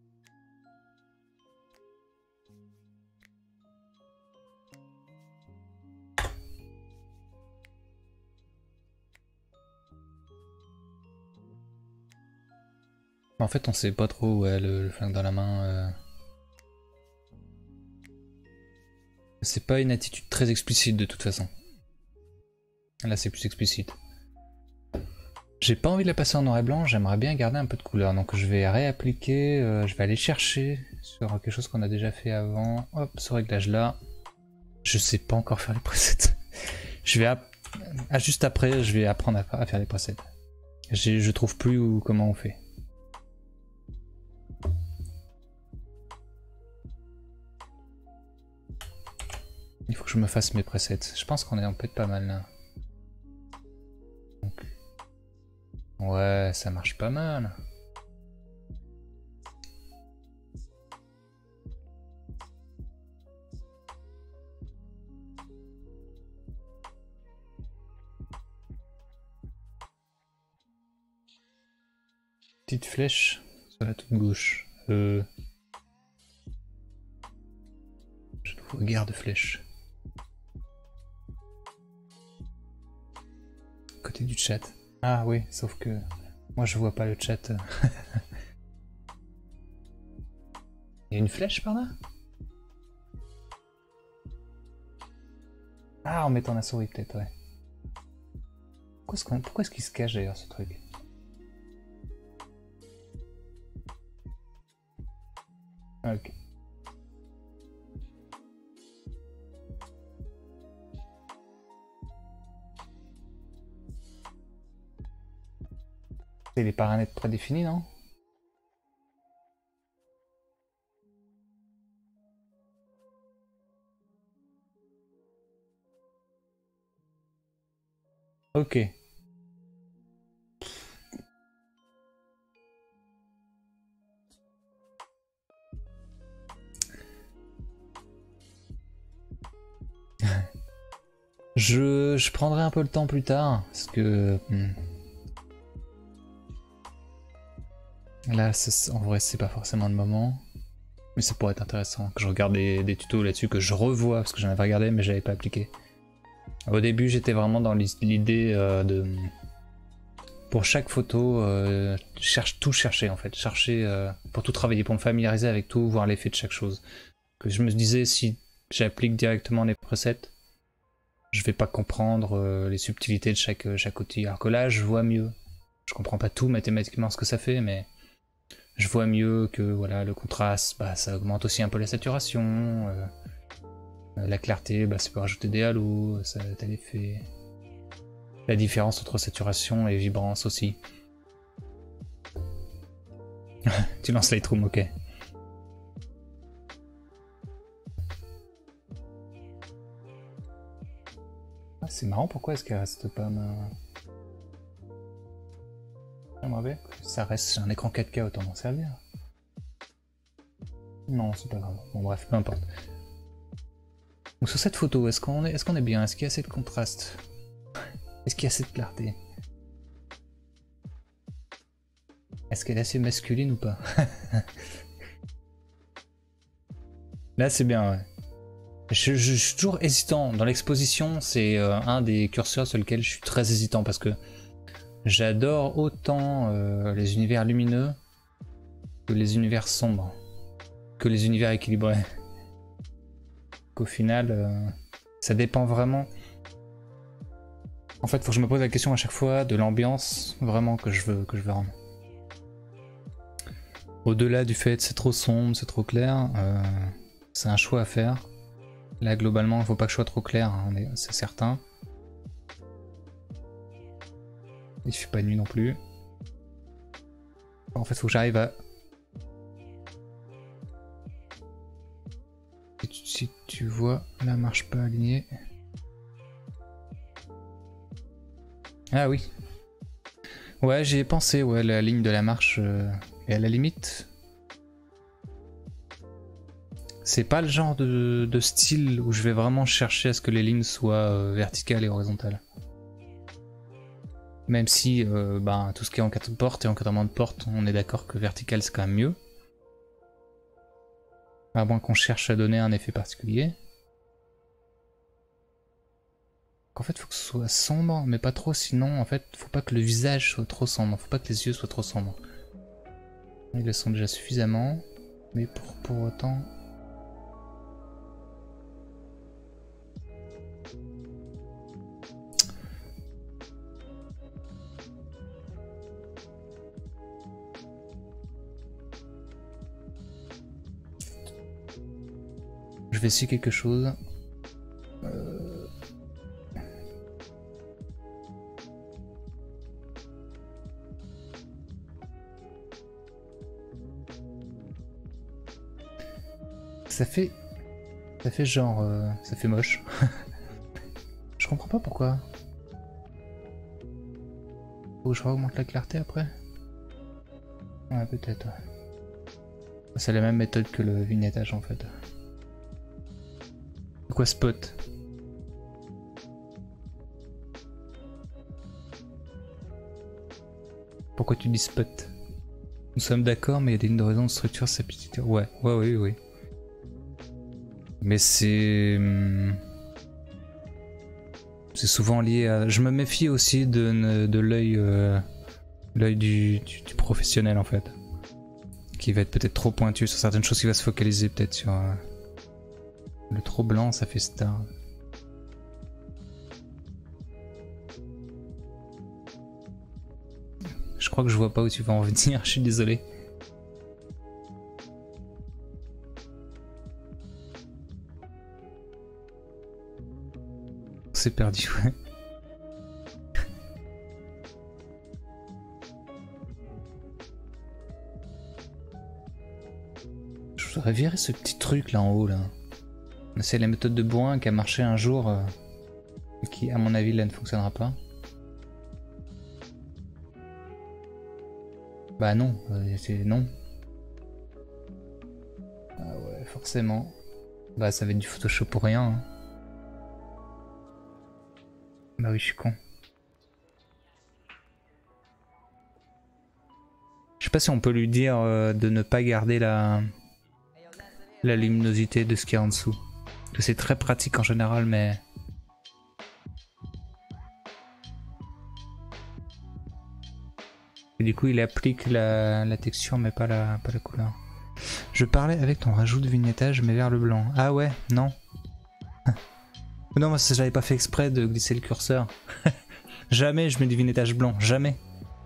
En fait, on sait pas trop, ouais, le, le flingue dans la main. Euh... C'est pas une attitude très explicite de toute façon. Là, c'est plus explicite. J'ai pas envie de la passer en noir et blanc, j'aimerais bien garder un peu de couleur. Donc je vais réappliquer, euh, je vais aller chercher sur quelque chose qu'on a déjà fait avant. Hop, ce réglage là. Je sais pas encore faire les presets. Je vais ah, juste après, je vais apprendre à, à faire les presets. Je trouve plus où, comment on fait. Il faut que je me fasse mes presets. Je pense qu'on est en peut être pas mal là. Donc... Ouais, ça marche pas mal. Petite flèche sur la toute gauche. Euh... Je ne vois guère de flèche. Côté du chat. Ah oui, sauf que moi je vois pas le chat. Il y a une flèche par là? Ah, en mettant la souris peut-être, ouais. Pourquoi est-ce qu'on... Pourquoi est-ce qu'il se cache d'ailleurs ce truc? Ok. C'est les paramètres prédéfinis, non? Ok. je, je prendrai un peu le temps plus tard, parce que... Hmm. Là, en vrai, c'est pas forcément le moment. Mais ça pourrait être intéressant que je regarde des, des tutos là-dessus, que je revois, parce que j'en avais regardé, mais j'avais pas appliqué. Au début, j'étais vraiment dans l'idée euh, de... Pour chaque photo, euh, cherche tout chercher en fait. Chercher euh, pour tout travailler, pour me familiariser avec tout, voir l'effet de chaque chose. Que je me disais, si j'applique directement les presets, je vais pas comprendre euh, les subtilités de chaque, chaque outil. Alors que là, je vois mieux. Je comprends pas tout mathématiquement ce que ça fait, mais... Je vois mieux que voilà, le contraste, bah, ça augmente aussi un peu la saturation. Euh, la clarté, bah, ça peut rajouter des halos, ça a l'effet. La différence entre saturation et vibrance aussi. Tu lances Lightroom, ok. Ah, c'est marrant, pourquoi est-ce qu'elle reste pas ma... J'aimerais que ça reste un écran quatre K, autant m'en servir. Non, c'est pas grave. Bon bref, peu importe. Donc sur cette photo, est-ce qu'on est, est, qu'on est bien? Est-ce qu'il y a assez de contraste? Est-ce qu'il y a assez de clarté? Est-ce qu'elle est assez masculine ou pas? Là c'est bien, ouais. Je, je, je suis toujours hésitant. Dans l'exposition, c'est euh, un des curseurs sur lequel je suis très hésitant parce que j'adore autant euh, les univers lumineux que les univers sombres, que les univers équilibrés. Qu'au final, euh, ça dépend vraiment. En fait, faut que je me pose la question à chaque fois de l'ambiance vraiment que je veux que je veux rendre. Au-delà du fait c'est trop sombre, c'est trop clair, euh, c'est un choix à faire. Là, globalement, il faut pas que je sois trop clair, hein, c'est certain. Il fait pas nuit non plus. En fait, faut que j'arrive à... Si tu, si tu vois, là, marche pas alignée. Ah oui. Ouais, j'y ai pensé, ouais, la ligne de la marche. Euh, et à la limite... C'est pas le genre de, de style où je vais vraiment chercher à ce que les lignes soient euh, verticales et horizontales. Même si euh, bah, tout ce qui est encadrement de porte et encadrement de porte, on est d'accord que vertical c'est quand même mieux. À moins qu'on cherche à donner un effet particulier. En fait, faut que ce soit sombre, mais pas trop, sinon en fait, faut pas que le visage soit trop sombre, faut pas que les yeux soient trop sombres. Ils le sont déjà suffisamment, mais pour, pour autant... Je vais essayer quelque chose. Euh... Ça fait... Ça fait genre... Euh... Ça fait moche. Je comprends pas pourquoi. Faut que je augmente la clarté après? Ouais, peut-être, ouais. C'est la même méthode que le vignettage en fait. Pourquoi spot? Pourquoi tu dis spot? Nous sommes d'accord, mais il y a des lignes de raison de structure, c'est petit. Ouais, ouais, oui, oui. Mais c'est... C'est souvent lié à... Je me méfie aussi de, de l'œil euh, l'œil du, du, du professionnel en fait. Qui va être peut-être trop pointu sur certaines choses, qui va se focaliser peut-être sur... Euh, le trop blanc, ça fait star. Je crois que je vois pas où tu vas en venir, je suis désolé. C'est perdu, ouais. Je voudrais virer ce petit truc là en haut là. C'est la méthode de Bourrin qui a marché un jour, euh, qui à mon avis là ne fonctionnera pas. Bah non, euh, c'est non. Ah ouais, forcément. Bah ça va être du Photoshop pour rien. Hein. Bah oui, je suis con. Je sais pas si on peut lui dire euh, de ne pas garder la, la luminosité de ce qu'il y a en dessous. Parce que c'est très pratique en général, mais... Et du coup, il applique la, la texture, mais pas la, pas la couleur. Je parlais avec ton rajout de vignettage, mais vers le blanc. Ah ouais, non. Non, moi, j'avais pas fait exprès de glisser le curseur. Jamais je mets du vignettage blanc, jamais.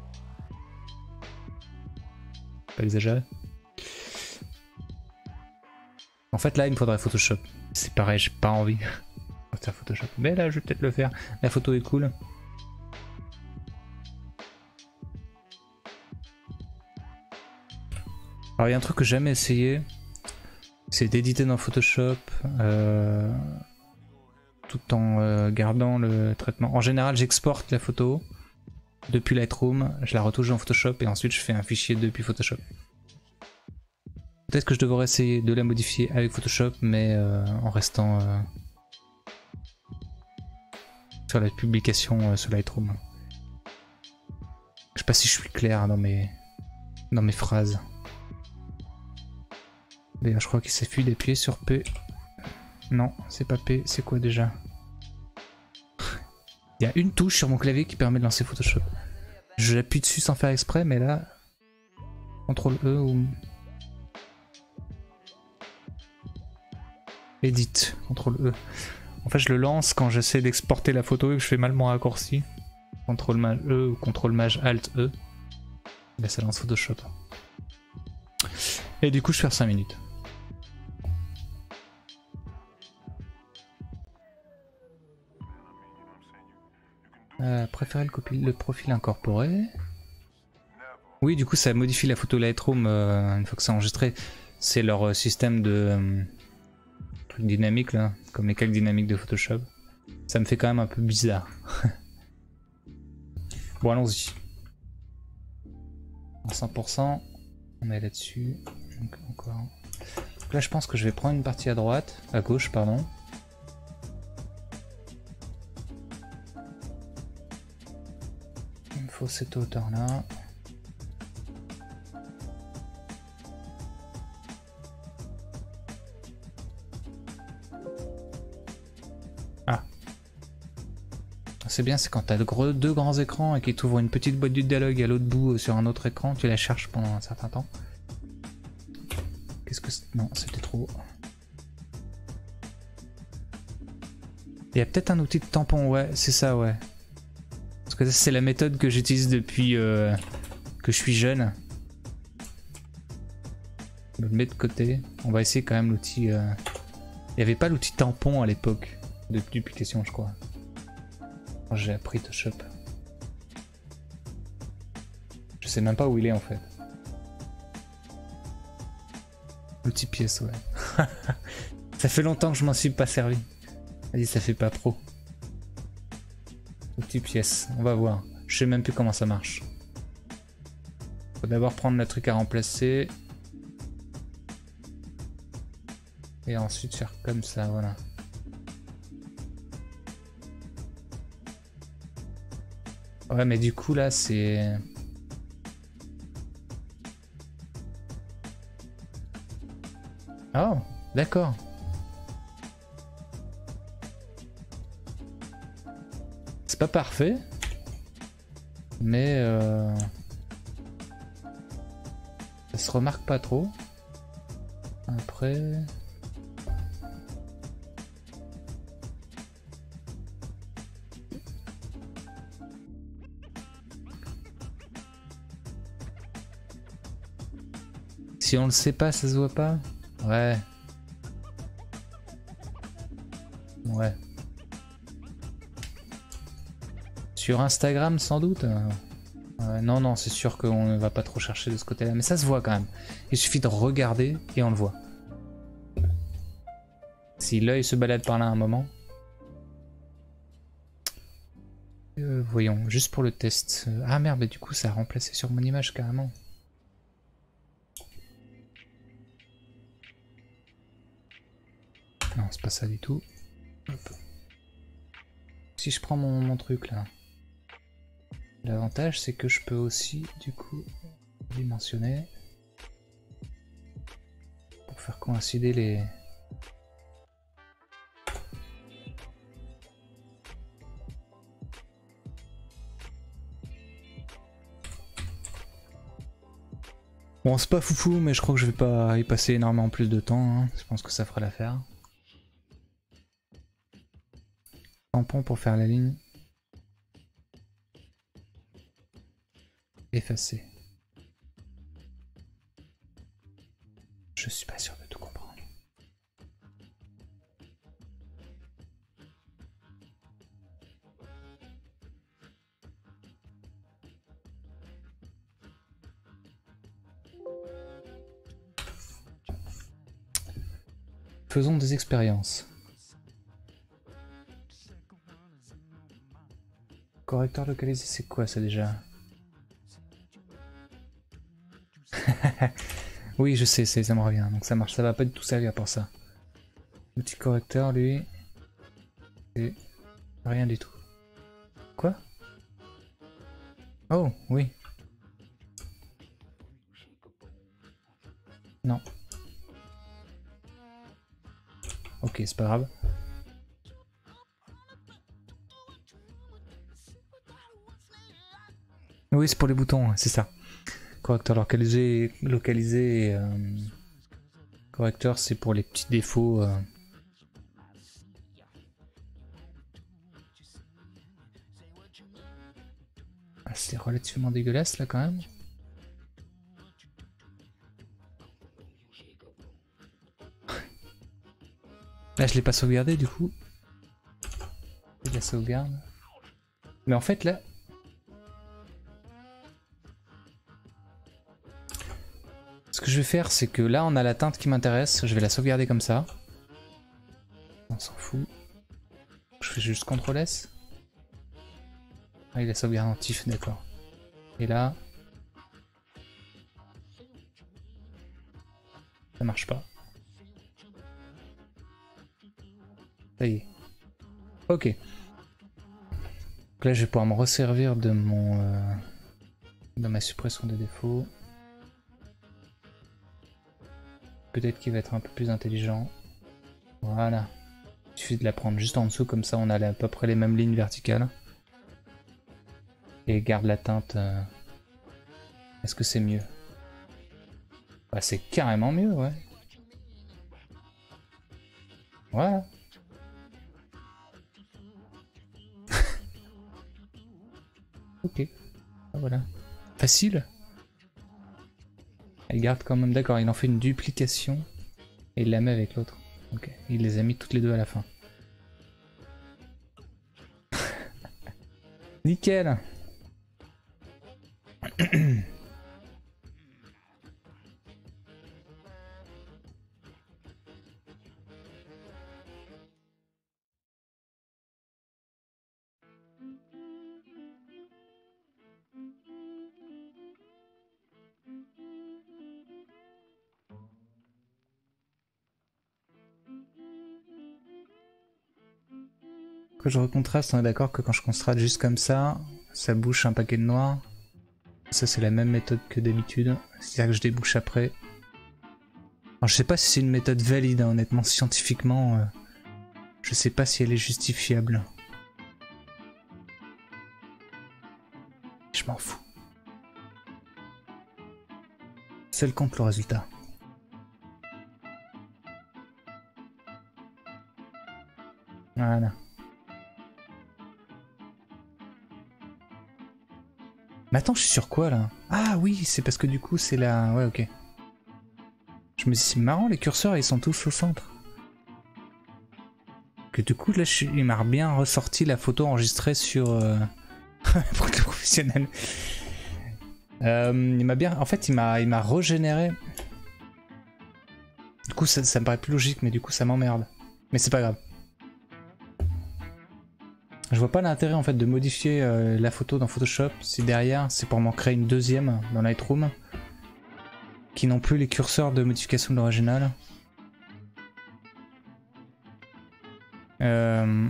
Pas exagéré. En fait, là, il me faudrait Photoshop. C'est pareil, j'ai pas envie de faire Photoshop. Mais là, je vais peut-être le faire. La photo est cool. Alors, il y a un truc que j'ai jamais essayé. C'est d'éditer dans Photoshop. Euh, tout en euh, gardant le traitement. En général, j'exporte la photo depuis Lightroom. Je la retouche dans Photoshop et ensuite, je fais un fichier depuis Photoshop. Peut-être que je devrais essayer de la modifier avec Photoshop, mais euh, en restant euh, sur la publication euh, sur Lightroom. Je sais pas si je suis clair dans mes, dans mes phrases. D'ailleurs, je crois qu'il suffit d'appuyer sur P. Non, c'est pas P, c'est quoi déjà? Il y a une touche sur mon clavier qui permet de lancer Photoshop. Je l'appuie dessus sans faire exprès, mais là... contrôle E ou... Edit, contrôle E. En fait, je le lance quand j'essaie d'exporter la photo et que je fais mal mon raccourci. contrôle Maj E ou contrôle Maj Alt E. Et là, ça lance Photoshop. Et du coup, je fais cinq minutes. Euh, préférer le, copie, le profil incorporé. Oui, du coup, ça modifie la photo Lightroom euh, une fois que c'est enregistré. C'est leur euh, système de euh, truc dynamique là, comme les calques dynamiques de Photoshop. Ça me fait quand même un peu bizarre. Bon, allons-y. En cent pour cent, on est là-dessus. Donc, encore. Donc là, je pense que je vais prendre une partie à droite, à gauche, pardon. Il me faut cette hauteur-là. Ah. C'est bien, c'est quand t'as gros, deux grands écrans et qu'ils t'ouvrent une petite boîte de dialogue à l'autre bout sur un autre écran, tu la cherches pendant un certain temps. Qu'est-ce que c'est? Non, c'était trop. Il y a peut-être un outil de tampon, ouais, c'est ça, ouais. Parce que c'est la méthode que j'utilise depuis euh, que je suis jeune. Je me le mets de côté. On va essayer quand même l'outil... Euh... Il n'y avait pas l'outil tampon à l'époque de duplication, je crois. J'ai appris Photoshop. Je sais même pas où il est en fait. L'outil pièce, ouais. Ça fait longtemps que je m'en suis pas servi. Vas-y, ça fait pas pro. Outil pièce, on va voir. Je sais même plus comment ça marche. Faut d'abord prendre le truc à remplacer. Et ensuite faire comme ça, voilà. Ouais, mais du coup là c'est... Oh, d'accord. C'est pas parfait, mais euh... ça se remarque pas trop. Après... Si on le sait pas, ça se voit pas? Ouais. Ouais. Sur Instagram sans doute. Euh, non, non, c'est sûr qu'on ne va pas trop chercher de ce côté-là. Mais ça se voit quand même. Il suffit de regarder et on le voit. Si l'œil se balade par là un moment. Euh, voyons, juste pour le test. Ah merde, mais du coup ça a remplacé sur mon image carrément. non, c'est pas ça du tout. Hop. Si je prends mon, mon truc là, l'avantage c'est que je peux aussi du coup dimensionner pour faire coïncider les... Bon, c'est pas foufou, mais je crois que je vais pas y passer énormément plus de temps, hein. Je pense que ça fera l'affaire. Tampon pour faire la ligne. Effacer. Je suis pas sûr de tout comprendre. Faisons des expériences. Correcteur localisé, c'est quoi ça déjà? Oui, je sais, ça me revient, donc ça marche, ça va pas du tout servir pour ça. Le petit correcteur, lui, c'est rien du tout. Quoi? Oh, oui. Non. Ok, c'est pas grave. Oui, c'est pour les boutons, c'est ça. Correcteur localisé, localisé euh, correcteur, c'est pour les petits défauts. Euh. Ah, c'est relativement dégueulasse là quand même. Là, je l'ai pas sauvegardé du coup. C'est de la sauvegarde. Mais en fait là. Ce que je vais faire, c'est que là, on a la teinte qui m'intéresse. Je vais la sauvegarder comme ça. On s'en fout. Je fais juste contrôle S. Ah, il a sauvegardé en tif, d'accord. Et là. Ça marche pas. Ça y est. Ok. Donc là, je vais pouvoir me resservir de mon... Euh, de ma suppression des défauts. Peut-être qu'il va être un peu plus intelligent. Voilà. Il suffit de la prendre juste en dessous, comme ça on a à peu près les mêmes lignes verticales. Et garde la teinte. Euh... Est-ce que c'est mieux? Bah, c'est carrément mieux, ouais. Voilà. Ok. Ah, voilà. Facile. Il garde quand même, d'accord, il en fait une duplication et il la met avec l'autre. Ok, il les a mis toutes les deux à la fin. Nickel. Que je recontraste, on est d'accord que quand je contraste juste comme ça, ça bouche un paquet de noir. Ça c'est la même méthode que d'habitude, c'est-à-dire que je débouche après. Alors, je sais pas si c'est une méthode valide, hein, honnêtement, scientifiquement, euh, je sais pas si elle est justifiable. Je m'en fous. Seul compte le résultat. Voilà. Mais attends, je suis sur quoi là? Ah oui, c'est parce que du coup c'est la... Ouais, ok. Je me dis c'est marrant, les curseurs ils sont tous au centre. Que du coup là je suis... il m'a bien ressorti la photo enregistrée sur... Euh... pour le professionnel. Euh, il m'a bien... En fait il m'a il m'a régénéré. Du coup ça, ça me paraît plus logique, mais du coup ça m'emmerde. Mais c'est pas grave. Je vois pas l'intérêt en fait de modifier euh, la photo dans Photoshop si derrière c'est pour m'en créer une deuxième dans Lightroom qui n'ont plus les curseurs de modification de l'original. Euh...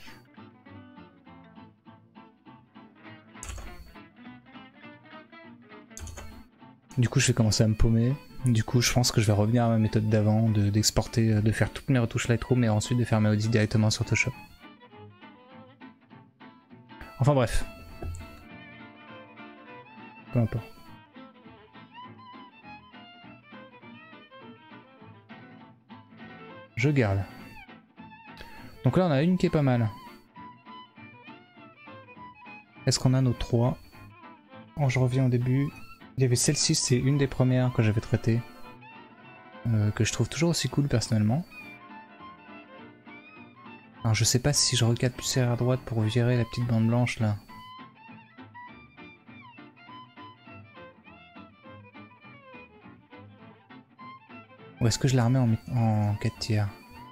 Du coup je vais commencer à me paumer. Du coup je pense que je vais revenir à ma méthode d'avant, d'exporter, de, de faire toutes mes retouches Lightroom et ensuite de faire mes audits directement sur Photoshop. Enfin bref. Peu importe. Je garde. Donc là on a une qui est pas mal. Est-ce qu'on a nos trois? Oh, je reviens au début. Il y avait celle-ci, c'est une des premières que j'avais traitées. Euh, que je trouve toujours aussi cool personnellement. Alors je sais pas si je recadre plus serré à droite pour virer la petite bande blanche là. Ou est-ce que je la remets en, en quatre tiers?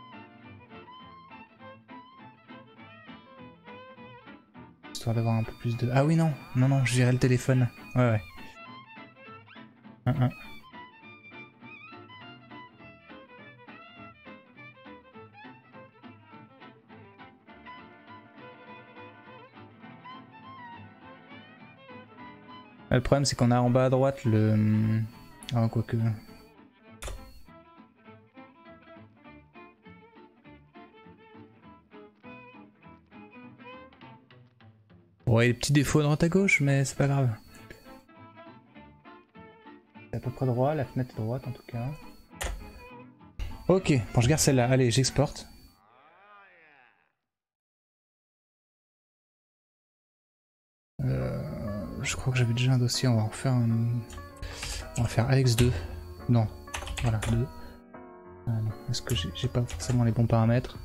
Histoire d'avoir un peu plus de... Ah oui non, non non, je virais le téléphone. Ouais ouais. Un, un. Le problème c'est qu'on a en bas à droite le... Ah quoique... Ouais, des petits défauts à droite à gauche, mais c'est pas grave. C'est à peu près droit, la fenêtre est droite en tout cas. Ok, bon je garde celle-là, allez j'exporte. Euh, je crois que j'avais déjà un dossier, on va en faire un... On va faire Alex deux. Non, voilà, deux. Ah, est-ce que j'ai pas forcément les bons paramètres?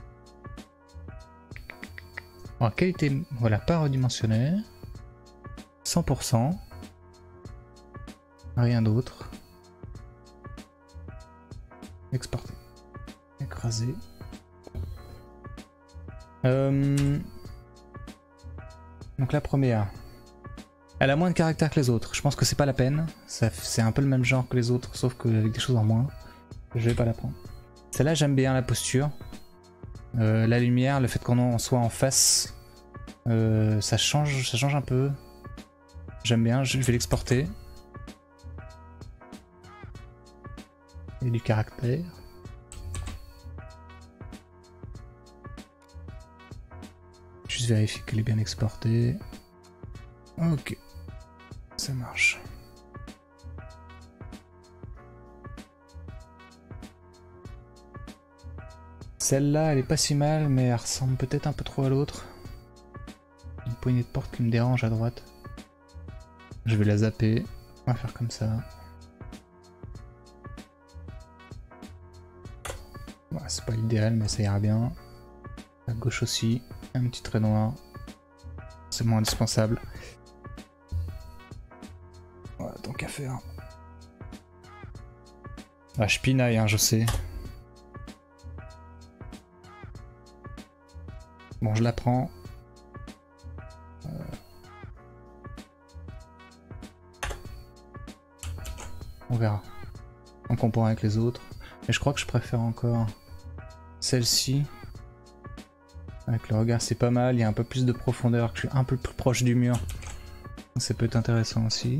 Alors, qualité, voilà, pas redimensionné. cent pour cent. Rien d'autre. Exporter. Écraser. Euh... Donc la première. Elle a moins de caractère que les autres. Je pense que c'est pas la peine. C'est un peu le même genre que les autres, sauf qu'avec des choses en moins. Je vais pas la prendre. Celle-là, j'aime bien la posture. Euh, la lumière, le fait qu'on soit en face, euh, ça change, ça change un peu. J'aime bien, je vais l'exporter. Et du caractère. Juste vérifier qu'elle est bien exportée. Ok, ça marche. Celle-là, elle est pas si mal, mais elle ressemble peut-être un peu trop à l'autre. Une poignée de porte qui me dérange à droite. Je vais la zapper. On va faire comme ça. Ouais, c'est pas l'idéal, mais ça ira bien. À gauche aussi, un petit trait noir. C'est moins indispensable. Voilà, tant qu'à faire. Ah, je pinaille, hein, je sais. Bon, je la prends. Euh... On verra. En comparant avec les autres. Mais je crois que je préfère encore celle-ci. Avec le regard, c'est pas mal. Il y a un peu plus de profondeur. Je suis un peu plus proche du mur. Ça peut être intéressant aussi.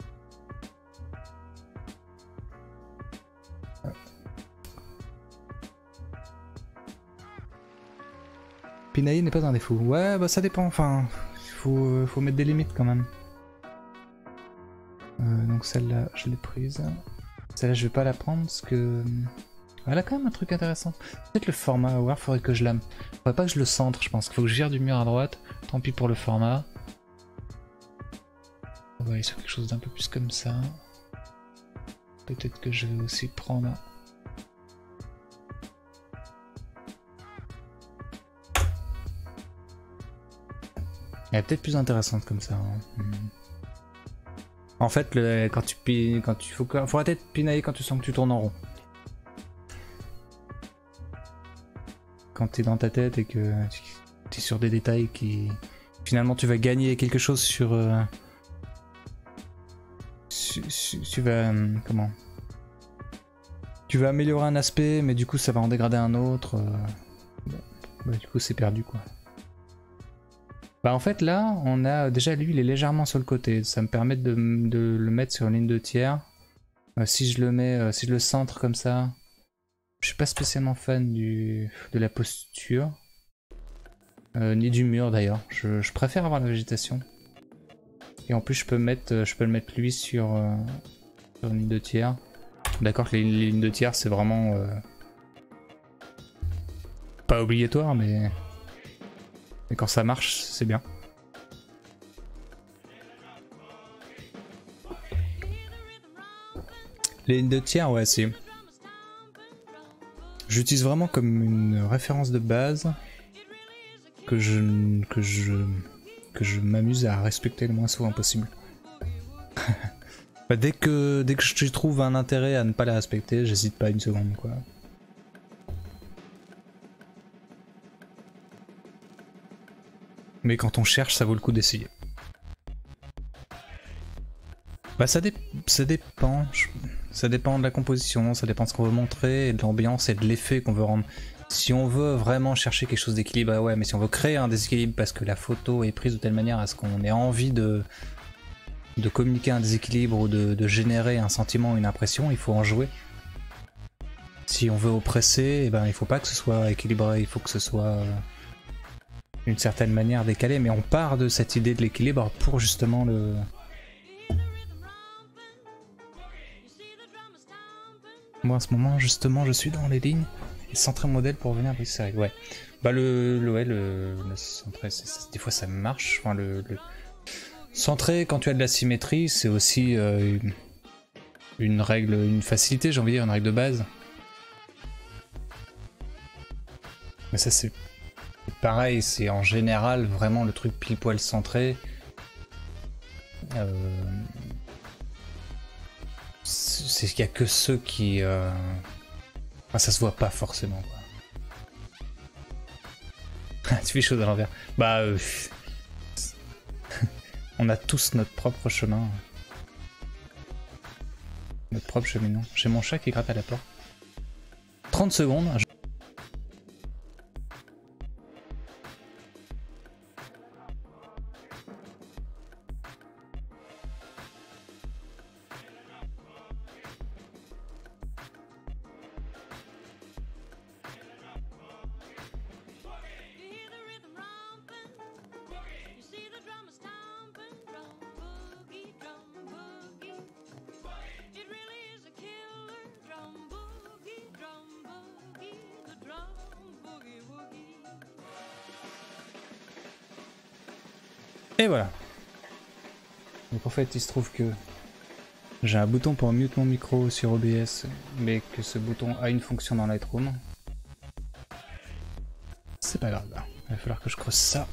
Pinailler n'est pas un défaut. Ouais, bah ça dépend. Enfin, il faut, faut mettre des limites quand même. Euh, donc celle-là, je l'ai prise. Celle-là, je vais pas la prendre parce que... Elle a quand même un truc intéressant. Peut-être le format, ou alors faudrait que je l'aime. Faudrait pas que je le centre, je pense. Il faut que je gère du mur à droite. Tant pis pour le format. On va aller sur quelque chose d'un peu plus comme ça. Peut-être que je vais aussi prendre... Elle est peut-être plus intéressante comme ça. Hein. Hmm. En fait, le, quand tu pines, quand tu faut, faut arrêter de pinailler quand tu sens que tu tournes en rond. Quand t'es dans ta tête et que tu es sur des détails qui finalement tu vas gagner quelque chose sur, euh, su, su, tu vas euh, comment tu vas améliorer un aspect, mais du coup ça va en dégrader un autre. Euh, bon. bah, du coup c'est perdu quoi. Bah en fait là, on a déjà lui, il est légèrement sur le côté. Ça me permet de, de le mettre sur une ligne de tiers. Euh, si je le mets, euh, si je le centre comme ça, je suis pas spécialement fan du, de la posture. Euh, ni du mur d'ailleurs. Je, je préfère avoir la végétation. Et en plus je peux mettre, je peux le mettre lui sur, euh, sur une ligne de tiers. D'accord que les, les lignes de tiers c'est vraiment euh, pas obligatoire, mais... mais quand ça marche, c'est bien. Les lignes de tiers, ouais, c'est... J'utilise vraiment comme une référence de base que je que je que je m'amuse à respecter le moins souvent possible. Bah, dès que dès que je trouve un intérêt à ne pas les respecter, j'hésite pas une seconde quoi. Mais quand on cherche, ça vaut le coup d'essayer. Bah ça, dé ça dépend. Je... Ça dépend de la composition, ça dépend de ce qu'on veut montrer, et de l'ambiance et de l'effet qu'on veut rendre. Si on veut vraiment chercher quelque chose d'équilibré, ouais, mais si on veut créer un déséquilibre parce que la photo est prise de telle manière à ce qu'on ait envie de, de communiquer un déséquilibre ou de, de générer un sentiment, une impression, il faut en jouer. Si on veut oppresser, eh ben, il faut pas que ce soit équilibré, il faut que ce soit d'une certaine manière décalé, mais on part de cette idée de l'équilibre pour justement le... Moi, en ce moment, justement, je suis dans les lignes. Et centrer mon modèle pour venir briser sa règle. Ouais. Bah, le. le ouais, le. le centrer, c est, c est, des fois ça marche. Enfin, le. le... Centrer, quand tu as de la symétrie, c'est aussi euh, une, une règle, une facilité, j'ai envie de dire, une règle de base. Mais ça, c'est. Pareil, c'est en général vraiment le truc pile poil centré. Euh. C'est qu'il y a que ceux qui... Euh... Enfin, ça se voit pas forcément, quoi. Tu fais les choses à l'envers. Bah... Euh... On a tous notre propre chemin. Notre propre cheminement. J'ai mon chat qui gratte à la porte. trente secondes. Je... Et voilà. Donc en fait il se trouve que j'ai un bouton pour mute mon micro sur O B S, mais que ce bouton a une fonction dans Lightroom. C'est pas grave, il va falloir que je creuse ça.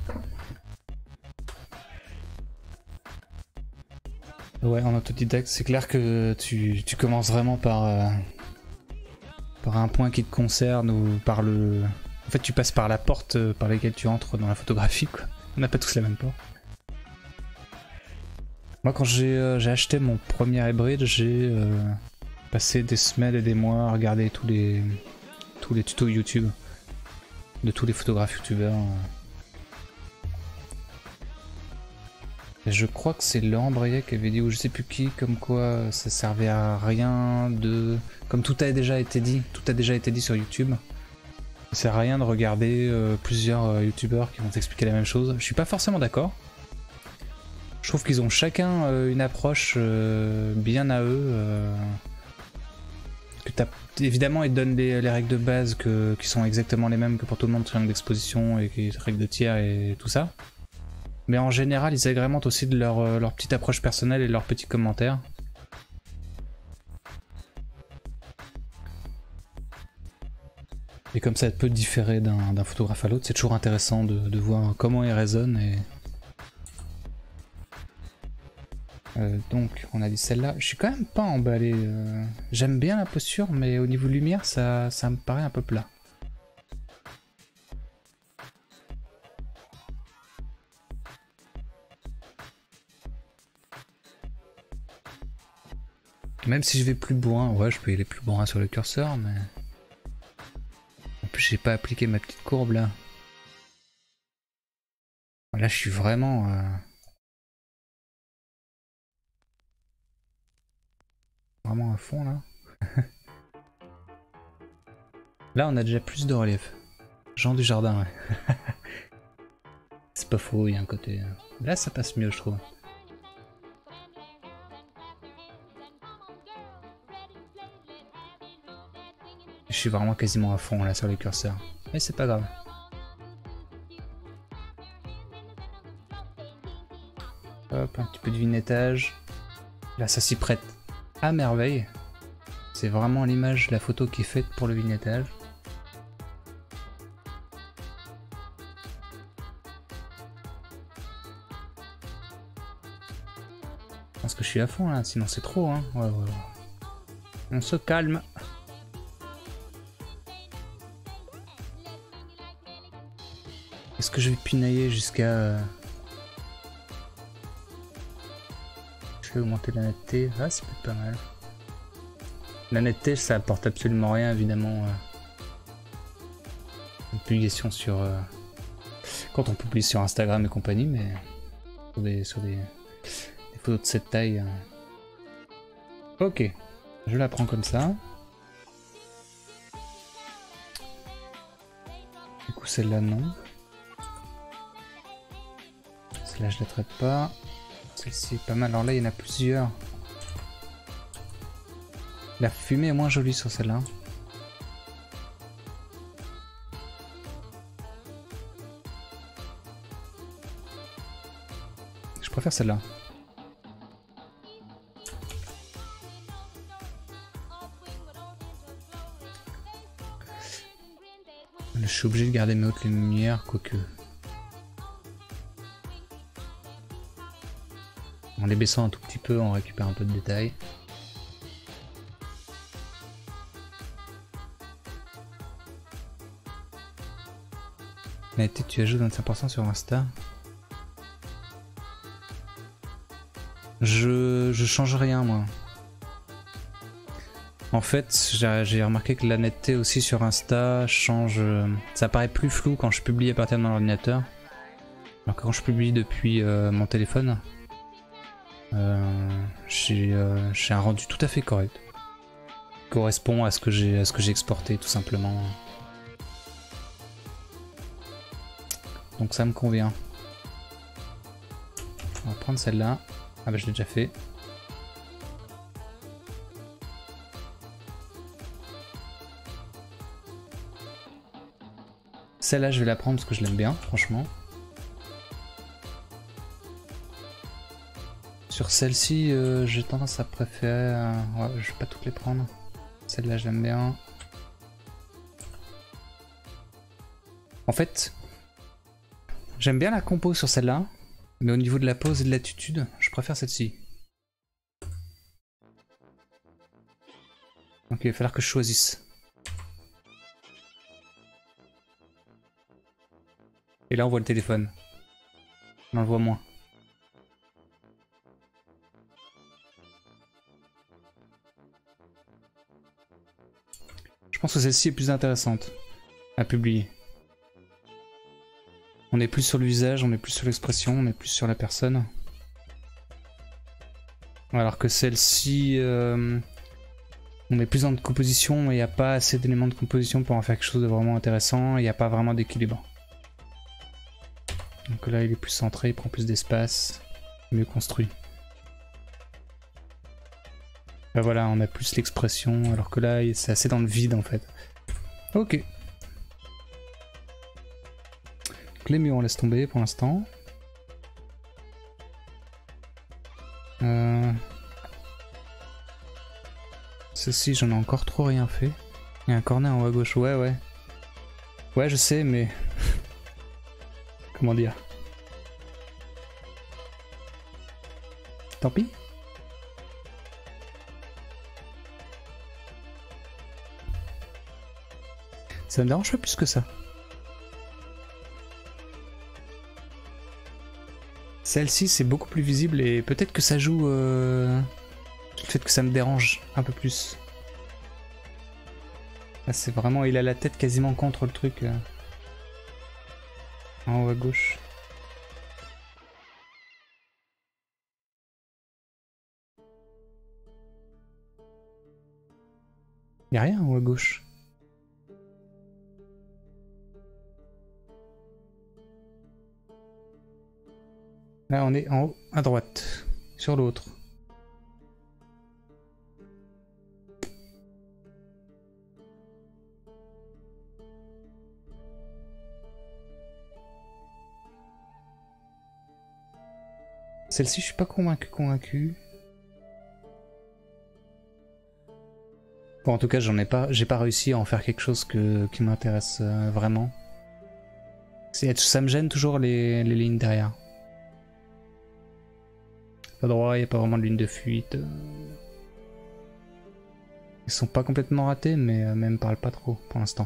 Ouais, en autodidacte, c'est clair que tu, tu commences vraiment par, euh, par un point qui te concerne ou par le... En fait tu passes par la porte par laquelle tu entres dans la photographie, quoi. On n'a pas tous la même porte. Moi quand j'ai euh, acheté mon premier hybride, j'ai euh, passé des semaines et des mois à regarder tous les, tous les tutos YouTube de tous les photographes youtubeurs. Et je crois que c'est Laurent Breillet qui avait dit, ou je sais plus qui, comme quoi ça servait à rien de... Comme tout a déjà été dit, tout a déjà été dit sur YouTube. Ça sert à rien de regarder euh, plusieurs euh, youtubeurs qui vont t'expliquer la même chose. Je suis pas forcément d'accord. Je trouve qu'ils ont chacun euh, une approche euh, bien à eux. Euh, que t'as... Évidemment, ils te donnent les, les règles de base que, qui sont exactement les mêmes que pour tout le monde, triangle d'exposition et qui, règles de tiers et tout ça. Mais en général, ils agrémentent aussi de leur, euh, leur petite approche personnelle et leurs petits commentaires. Et comme ça peut différer d'un photographe à l'autre, c'est toujours intéressant de, de voir comment il résonne. Et... Euh, donc on a dit celle-là. Je suis quand même pas emballé. Euh... J'aime bien la posture, mais au niveau lumière, ça, ça me paraît un peu plat. Même si je vais plus bourrin, ouais, je peux y aller plus bourrin sur le curseur, mais... plus j'ai pas appliqué ma petite courbe là. Là je suis vraiment... Euh... Vraiment à fond là. Là on a déjà plus de relief. Jean du Jardin, ouais. C'est pas faux, il y a un côté... Là ça passe mieux je trouve. Je suis vraiment quasiment à fond là sur les curseurs. Mais c'est pas grave. Hop, un petit peu de vignettage. Là ça s'y prête à merveille. C'est vraiment l'image, la photo qui est faite pour le vignettage. Je pense que je suis à fond là, sinon c'est trop hein. Ouais, ouais, ouais. On se calme. Est-ce que je vais pinailler jusqu'à... Je vais augmenter la netteté. Ah, c'est peut-être pas mal. La netteté, ça apporte absolument rien, évidemment. Euh... Une publication sur... Euh... Quand on publie sur Instagram et compagnie, mais... Sur des, sur des... des photos de cette taille. Euh... Ok. Je la prends comme ça. Du coup, celle-là, non. Celle-là, je la traite pas. Celle-ci est pas mal. Alors là, il y en a plusieurs. La fumée est moins jolie sur celle-là. Je préfère celle-là. Je suis obligé de garder mes hautes lumières, quoique... En les baissant un tout petit peu, on récupère un peu de détails. Mais tu ajoutes vingt-cinq pour cent sur Insta. Je, je change rien moi. En fait, j'ai remarqué que la netteté aussi sur Insta change. Ça paraît plus flou quand je publie à partir de mon ordinateur. Alors que quand je publie depuis euh, mon téléphone, euh, j'ai euh, un rendu tout à fait correct. Qui correspond à ce que j'ai à ce que j'ai exporté tout simplement. Donc ça me convient. On va prendre celle-là. Ah bah je l'ai déjà fait. Celle-là je vais la prendre parce que je l'aime bien, franchement. Sur celle-ci, euh, j'ai tendance à préférer... Euh, ouais, je vais pas toutes les prendre. Celle-là j'aime bien. En fait... J'aime bien la compo sur celle-là, mais au niveau de la pose et de l'attitude, je préfère celle-ci. Ok, il va falloir que je choisisse. Et là on voit le téléphone. On le voit moins. Je pense que celle-ci est plus intéressante à publier. On est plus sur l'usage, on est plus sur l'expression, on est plus sur la personne. Alors que celle-ci, euh, on est plus en composition, mais il n'y a pas assez d'éléments de composition pour en faire quelque chose de vraiment intéressant, il n'y a pas vraiment d'équilibre. Donc là il est plus centré, il prend plus d'espace, mieux construit. Là voilà, on a plus l'expression, alors que là c'est assez dans le vide en fait. Ok. Les murs on laisse tomber pour l'instant. Euh... Ceci j'en ai encore trop rien fait. Il y a un corner en haut à gauche, ouais ouais. Ouais je sais mais... Comment dire? Tant pis. Ça me dérange pas plus que ça. Celle-ci c'est beaucoup plus visible et peut-être que ça joue euh, le fait que ça me dérange un peu plus. Là c'est vraiment, il a la tête quasiment contre le truc. Euh, en haut à gauche. Y'a rien en haut à gauche. Là on est en haut à droite, sur l'autre. Celle-ci je suis pas convaincu convaincu. Bon en tout cas j'en ai pas, j'ai pas réussi à en faire quelque chose que, qui m'intéresse euh, vraiment. Ça me gêne toujours les, les lignes derrière. Pas droit, il n'y a pas vraiment de ligne de fuite. Ils sont pas complètement ratés, mais euh, même parlent pas trop pour l'instant.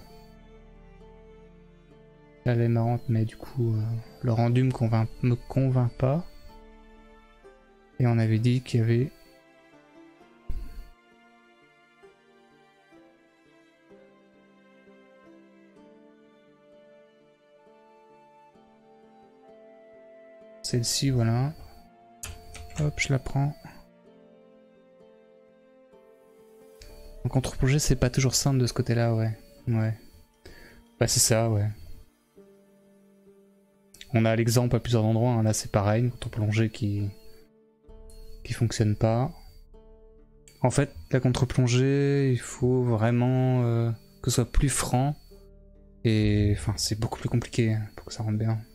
Elle est marrante, mais du coup, euh, le rendu me convainc, me convainc pas. Et on avait dit qu'il y avait... Celle-ci, voilà. Hop, je la prends. En contre-plongée, c'est pas toujours simple de ce côté-là, ouais. Ouais. Bah c'est ça, ouais. On a l'exemple à plusieurs endroits, hein. Là c'est pareil, une contre-plongée qui... qui fonctionne pas. En fait, la contre-plongée, il faut vraiment euh, que ce soit plus franc. Et enfin, c'est beaucoup plus compliqué pour que ça rentre bien.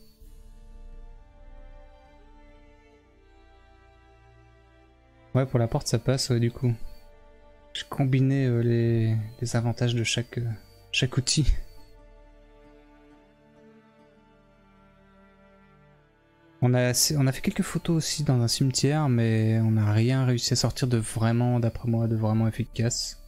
Ouais, pour la porte ça passe, ouais, du coup. J'ai combiné euh, les, les avantages de chaque, euh, chaque outil. On a, on a fait quelques photos aussi dans un cimetière, mais on n'a rien réussi à sortir de vraiment, d'après moi, de vraiment efficace.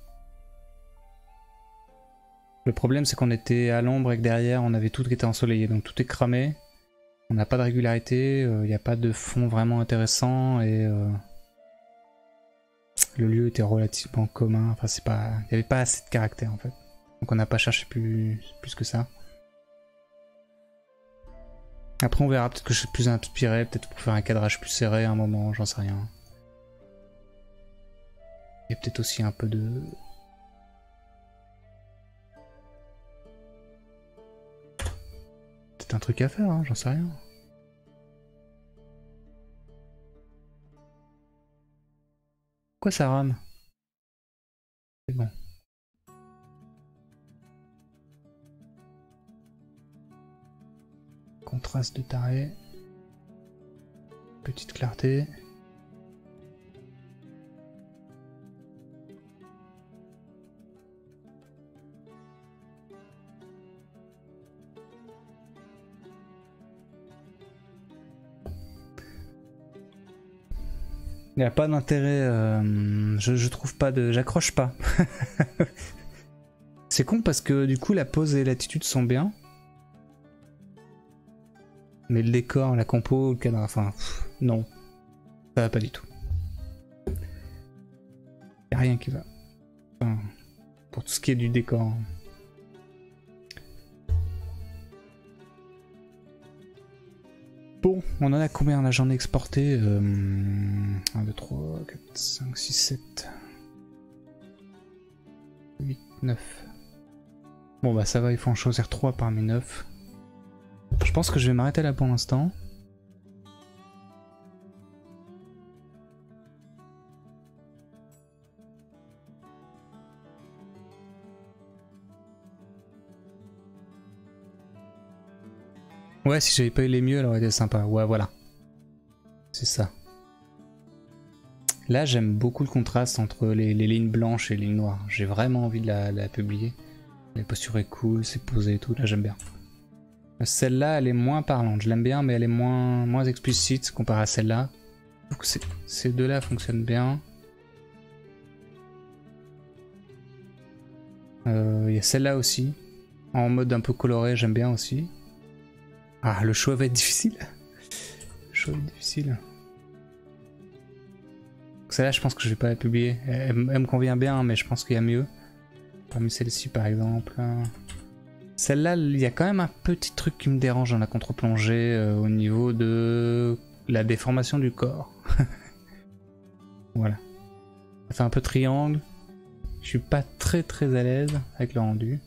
Le problème c'est qu'on était à l'ombre et que derrière on avait tout qui était ensoleillé, donc tout est cramé. On n'a pas de régularité, il euh, n'y a pas de fond vraiment intéressant et... Euh... Le lieu était relativement commun, enfin c'est pas... Il n'y avait pas assez de caractère en fait. Donc on n'a pas cherché plus, plus que ça. Après on verra, peut-être que je suis plus inspiré, peut-être pour faire un cadrage plus serré à un moment, j'en sais rien. Il y a peut-être aussi un peu de... Peut-être un truc à faire, hein, j'en sais rien. Pourquoi ça rame? C'est bon. Contraste de taré. Petite clarté. Il n'y a pas d'intérêt, euh, je, je trouve pas de... J'accroche pas. C'est con parce que du coup la pose et l'attitude sont bien. Mais le décor, la compo, le cadre, enfin, pff, non. Ça va pas du tout. Y a rien qui va. Enfin, pour tout ce qui est du décor. Bon, on en a combien là? J'en ai exporté euh, un, deux, trois, quatre, cinq, six, sept, huit, neuf. Bon bah ça va, il faut en choisir trois parmi neuf. Je pense que je vais m'arrêter là pour l'instant. Ouais, si j'avais pas eu les mieux, elle aurait été sympa. Ouais, voilà. C'est ça. Là, j'aime beaucoup le contraste entre les, les lignes blanches et les lignes noires. J'ai vraiment envie de la, la publier. La posture est cool, c'est posé et tout. Là, j'aime bien. Celle-là, elle est moins parlante. Je l'aime bien, mais elle est moins, moins explicite comparée à celle-là. Je trouve que ces deux-là fonctionnent bien. Il euh, y a celle-là aussi. En mode un peu coloré, j'aime bien aussi. Ah, le choix va être difficile. Le choix va être difficile. Celle-là, je pense que je vais pas la publier. Elle, elle me convient bien, mais je pense qu'il y a mieux. Parmi celle-ci par exemple. Celle-là, il y a quand même un petit truc qui me dérange dans la contre-plongée euh, au niveau de la déformation du corps. Voilà. Ça fait un peu triangle. Je suis pas très très à l'aise avec le rendu.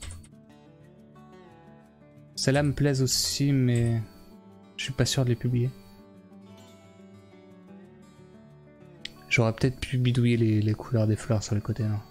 Celle-là me plaise aussi, mais je suis pas sûr de les publier. J'aurais peut-être pu bidouiller les, les couleurs des fleurs sur les côtés, non?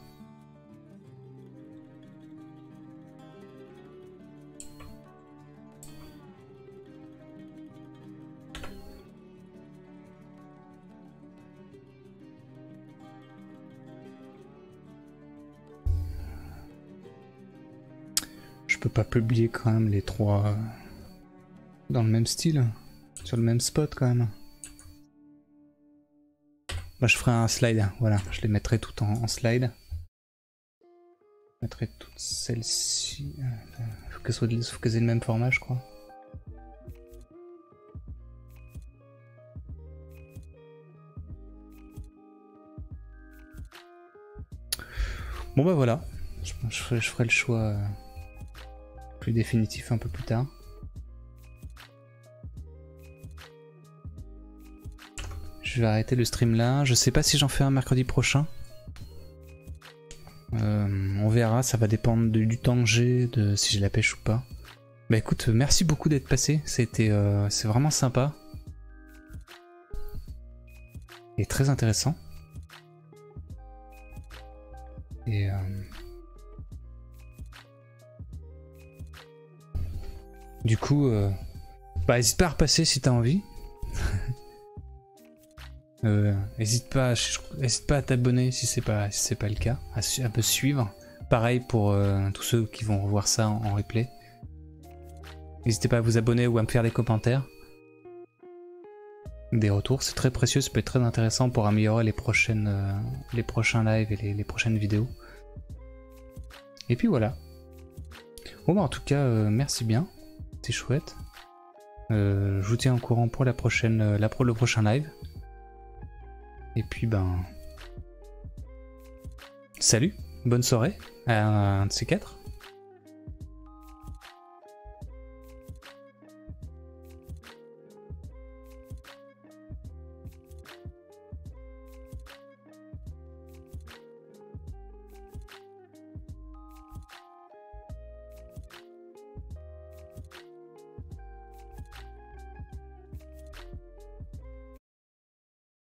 Je peux pas publier quand même les trois dans le même style, sur le même spot quand même. Bah, je ferai un slide, voilà, je les mettrai toutes en, en slide. Je mettrai toutes celles-ci. Faut qu'elles soient faut qu'elles aient le même format, je crois. Bon bah voilà, je, je, ferai, je ferai le choix plus définitif un peu plus tard. Je vais arrêter le stream là. Je sais pas si j'en fais un mercredi prochain. Euh, on verra, ça va dépendre de, du temps que j'ai, de si j'ai la pêche ou pas. Bah écoute, merci beaucoup d'être passé. C'était, euh, c'est vraiment sympa. Et très intéressant. Et euh... du coup, euh... bah n'hésite pas à repasser si t'as envie. Euh, hésite pas, hésite pas à t'abonner si c'est pas, si c'est pas le cas, à, à me suivre. Pareil pour euh, tous ceux qui vont revoir ça en, en replay. N'hésitez pas à vous abonner ou à me faire des commentaires, des retours, c'est très précieux, ça peut être très intéressant pour améliorer les prochaines, euh, les prochains lives et les, les prochaines vidéos. Et puis voilà. Bon bah en tout cas, euh, merci bien, c'est chouette. Euh, je vous tiens au courant pour la prochaine, euh, la pro, le prochain live. Et puis ben... Salut, bonne soirée, à un de ces quatre.